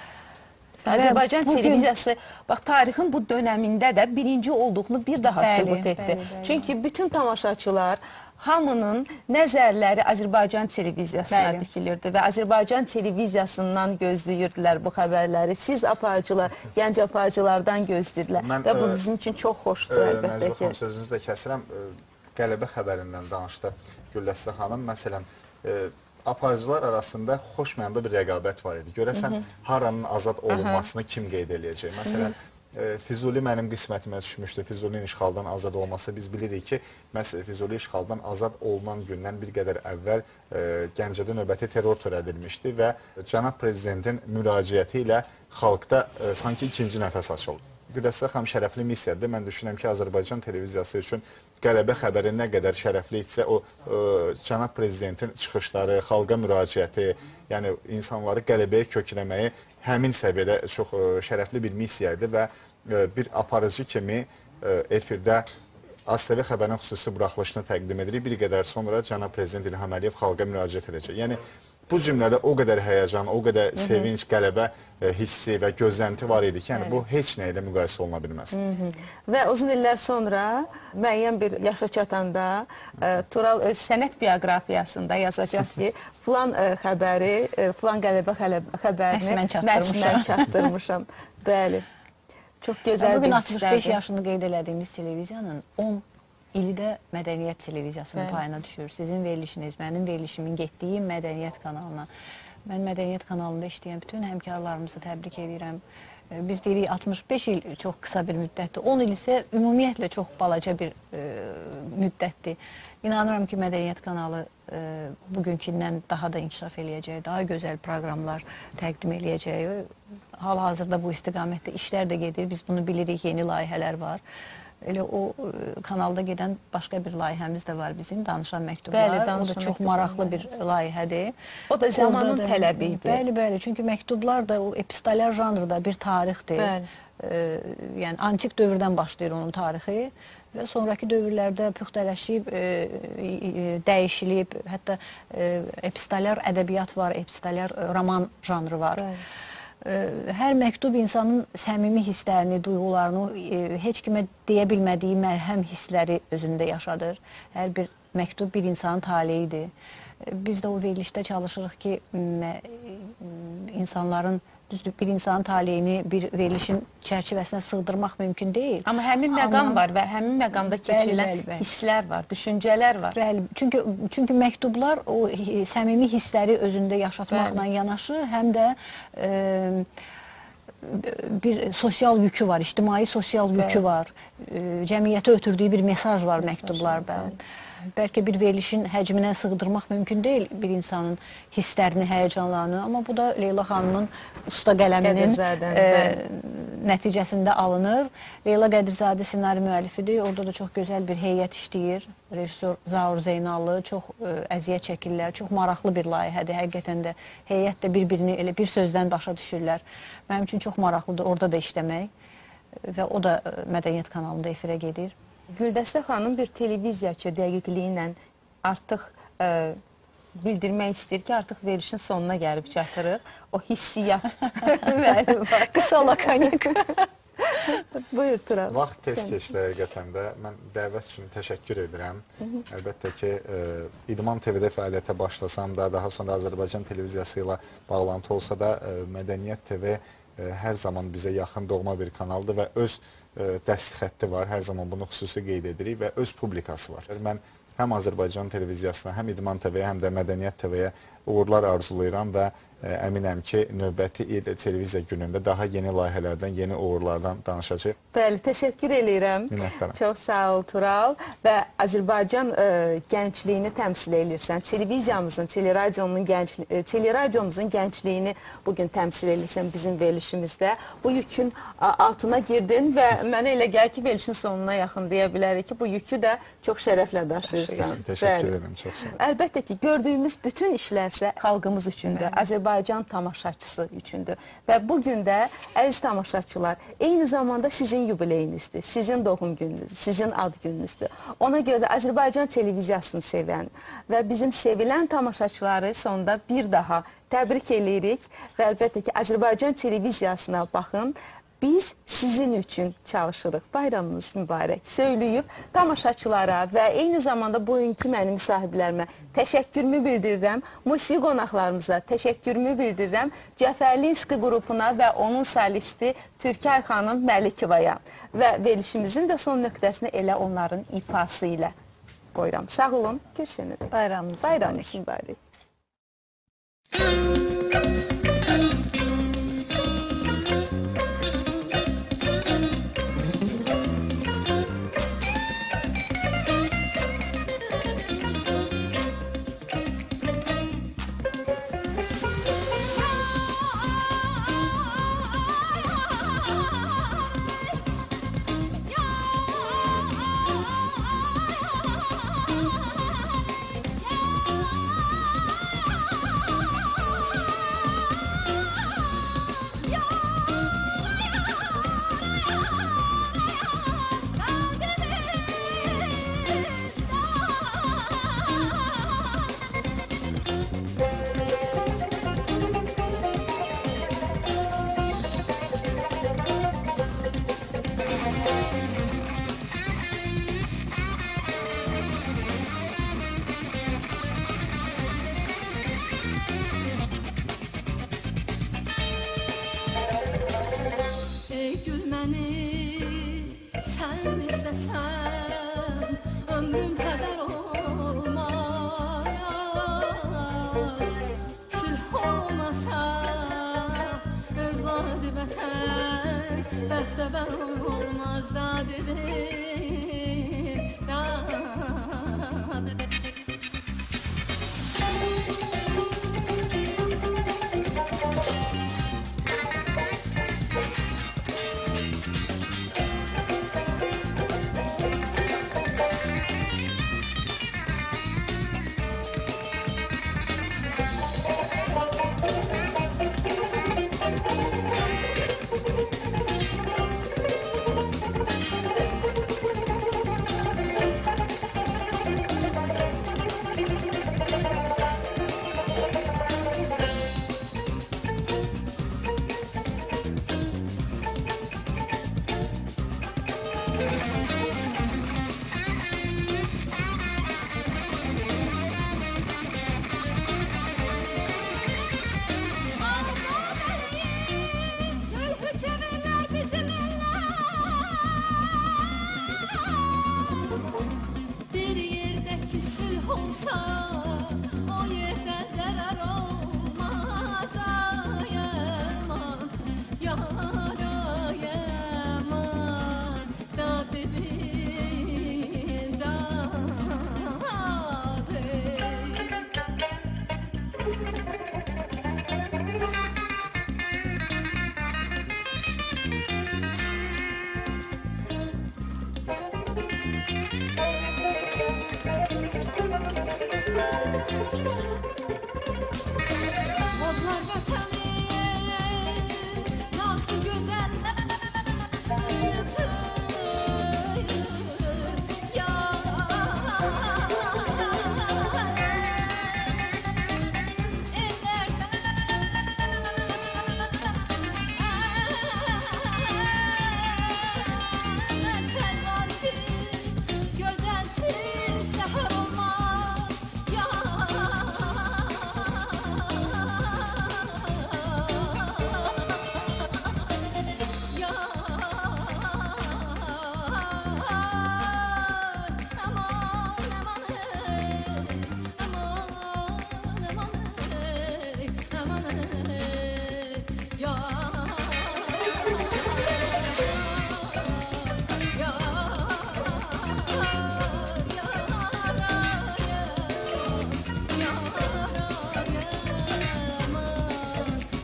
Azərbaycan televiziyası bax tarixin bu dönəmində də birinci olduğunu bir daha sübut etdi. Çünki bütün tamaşaçılar hamının nəzərləri Azərbaycan televiziyasına dikilirdi və Azərbaycan televiziyasından gözləyirdilər bu xəbərləri. Siz aparıcılar, gənc aparıcılardan gözləyirdilər və bu bizim üçün çox xoşdur əlbəttə ki. Nəcibə xanım, sözünüzü də kəsirəm. Qələbə xəbərindən danışdı Güləstə xanım. Məsələn, aparıcılar arasında xoş mənada bir rəqabət var idi. Görəsən, haranın azad olunmasını kim qeyd eləyəcək? Məsələn, Füzuli mənim qismətimə düşmüşdü. Füzulinin işğaldan azad olması. Biz bilirik ki, Füzuli işğaldan azad olunan gündən bir qədər əvvəl Gəncədə növbəti terror törədilmişdi və cənab prezidentin müraciəti ilə xalqda sanki ikinci nəfəs açıldı. Güləstə xanım şərəfli missiyadır. Mən düşünürəm ki, Azərbaycan televiziyası üçün qələbə xəbəri nə qədər şərəfli etsə, o cənab prezidentin çıxışları, xalqa müraciəti, yəni insanları qələbəyə kökləməyi həmin səviyyədə çox şərəfli bir missiya idi və bir aparıcı kimi efirdə ASTV xəbərin xüsusi buraxılışını təqdim edirik. Bir qədər sonra cənab prezident İlham Əliyev xalqa müraciət edəcək. Yəni, bu cümlədə o qədər həyəcan, o qədər sevinç, qələbə hissi və gözlənti var idi ki, yəni bu heç nə ilə müqayisə oluna bilməz. Və uzun illər sonra müəyyən bir yaşa çatanda Tural öz sənət bioqrafiyasında yazacaq ki, filan xəbəri, filan qələbə xəbərini mən çatdırmışam. Bəli, çox gözəl bir hisslərdir. Bugün 65 yaşını qeyd elədiyimiz televiziyanın 10 ili də Mədəniyyət televiziyasının payına düşür. Sizin verilişiniz, mənim verilişimin getdiyi Mədəniyyət kanalına. Mən Mədəniyyət kanalında işləyən bütün həmkarlarımızı təbrik edirəm. Biz deyirik 65 il çox qısa bir müddətdir. 10 il isə ümumiyyətlə çox balaca bir müddətdir. İnanıram ki, Mədəniyyət kanalı bugünkündən daha da inkişaf eləyəcək, daha gözəl proqramlar təqdim eləyəcək. Hal-hazırda bu istiqamətdə işlər də gedir. Biz bunu bilirik, yeni layihələr var. Elə o kanalda gedən başqa bir layihəmiz də var bizim, Danışan Məktublar. Bəli, o da çox maraqlı bir layihədir. O da zamanın tələbi idi. Bəli, bəli. Çünki məktublar da o epistolyar janrda bir tarixdir. Yəni antik dövrdən başlayır onun tarixi və sonraki dövrlərdə püxtələşib, dəyişilib, hətta epistolyar ədəbiyyat var, epistolyar roman janrı var. Hər məktub insanın səmimi hisslərini, duyğularını, heç kimə deyə bilmədiyi məlhəm hissləri özündə yaşadır. Hər bir məktub bir insanın taleyidir. Biz də o verilişdə çalışırıq ki, insanların, düzdür, bir insanın taleyini bir verilişin çərçivəsinə sığdırmaq mümkün deyil. Amma həmin məqam var və həmin məqamda keçirilən hisslər var, düşüncələr var. Bəli, çünki məktublar o səmimi hissləri özündə yaşatmaqla yanaşı, həm də bir sosial yükü var, ictimai sosial yükü var. Cəmiyyətə ötürdüyü bir mesaj var məktublarda. Bəlkə bir verilişin həcminə sığdırmaq mümkün deyil bir insanın hisslərini, həyəcanlarını, amma bu da Leyla xanımın usta qələminin nəticəsində alınır. Leyla Qədirzadə ssenari müəllifidir, orada da çox gözəl bir heyət işləyir. Rejissor Zaur Zeynallı, çox əziyyət çəkirlər, çox maraqlı bir layihədir. Həqiqətən də heyət də bir-birini elə bir sözdən başa düşürlər. Mənim üçün çox maraqlıdır orada da işləmək və o da Mədəniyyət kanalında efirə gedir. Güldəstə xanım bir televiziyaçı dəqiqliyi ilə artıq bildirmək istəyir ki, artıq verilişin sonuna gəlib çatırıq. O hissiyat qısa lakonik. Buyur Tural. Vaxt tez keçdi həqiqətən də. Mən dəvət üçün təşəkkür edirəm. Əlbəttə ki, İdman TV-də fəaliyyətə başlasam da, daha sonra Azərbaycan televiziyası ilə bağlantı olsa da, Mədəniyyət TV hər zaman bizə yaxın doğma bir kanaldır və öz dəst xətti var, hər zaman bunu xüsusi qeyd edirik və öz publikası var. Mən həm Azərbaycan televiziyasına, həm İdman TV-yə, həm də Mədəniyyət TV-yə uğurlar arzulayıram və əminəm ki, növbəti il televiziya günündə daha yeni layihələrdən, yeni uğurlardan danışacaq. Bəli, təşəkkür edirəm. Minnətdaram. Çox sağ ol Tural və Azərbaycan gəncliyini təmsil edirsən. Televiziyamızın, teleradyomuzun gəncliyini bugün təmsil edirsən bizim verilişimizdə. Bu yükün altına girdin və mənə elə gəlir ki, verilişin sonuna yaxın deyə bilərik ki, bu yükü də çox şərəflə daşıyırsan. Təşəkkür ederim, çox sağ ol. Əlbəttə ki, gördüyümüz bütün işlərsə xalqımız üçündür, Azərbaycan tamaşaçısı üçündür. Və bugün də, əziz tamaşaçılar, eyni zamanda sizin yubileyinizdir, sizin doğum gününüzdür, sizin ad gününüzdür. Ona görə də Azərbaycan televiziyasını sevən və bizim sevilən tamaşaçıları sonunda bir daha təbrik edirik və əlbəttə ki, Azərbaycan televiziyasına baxın. Biz sizin üçün çalışırıq. Bayramınız mübarək. Söyləyib tamaşaçılara və eyni zamanda bugünkü mənim müsahiblərimə təşəkkürümü bildirirəm. Musiqi qonaqlarımıza təşəkkürümü bildirirəm. Cəfərlinski qrupuna və onun solisti Türkər xanım Məlikivaya. Və verilişimizin də son nöqtəsini elə onların ifası ilə qoyuram. Sağ olun, görüşənədək. Bayramınız mübarək. Gülməni sən istəsən ömrüm qədər olmaz, sülh olmasa övladı vətən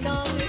dağ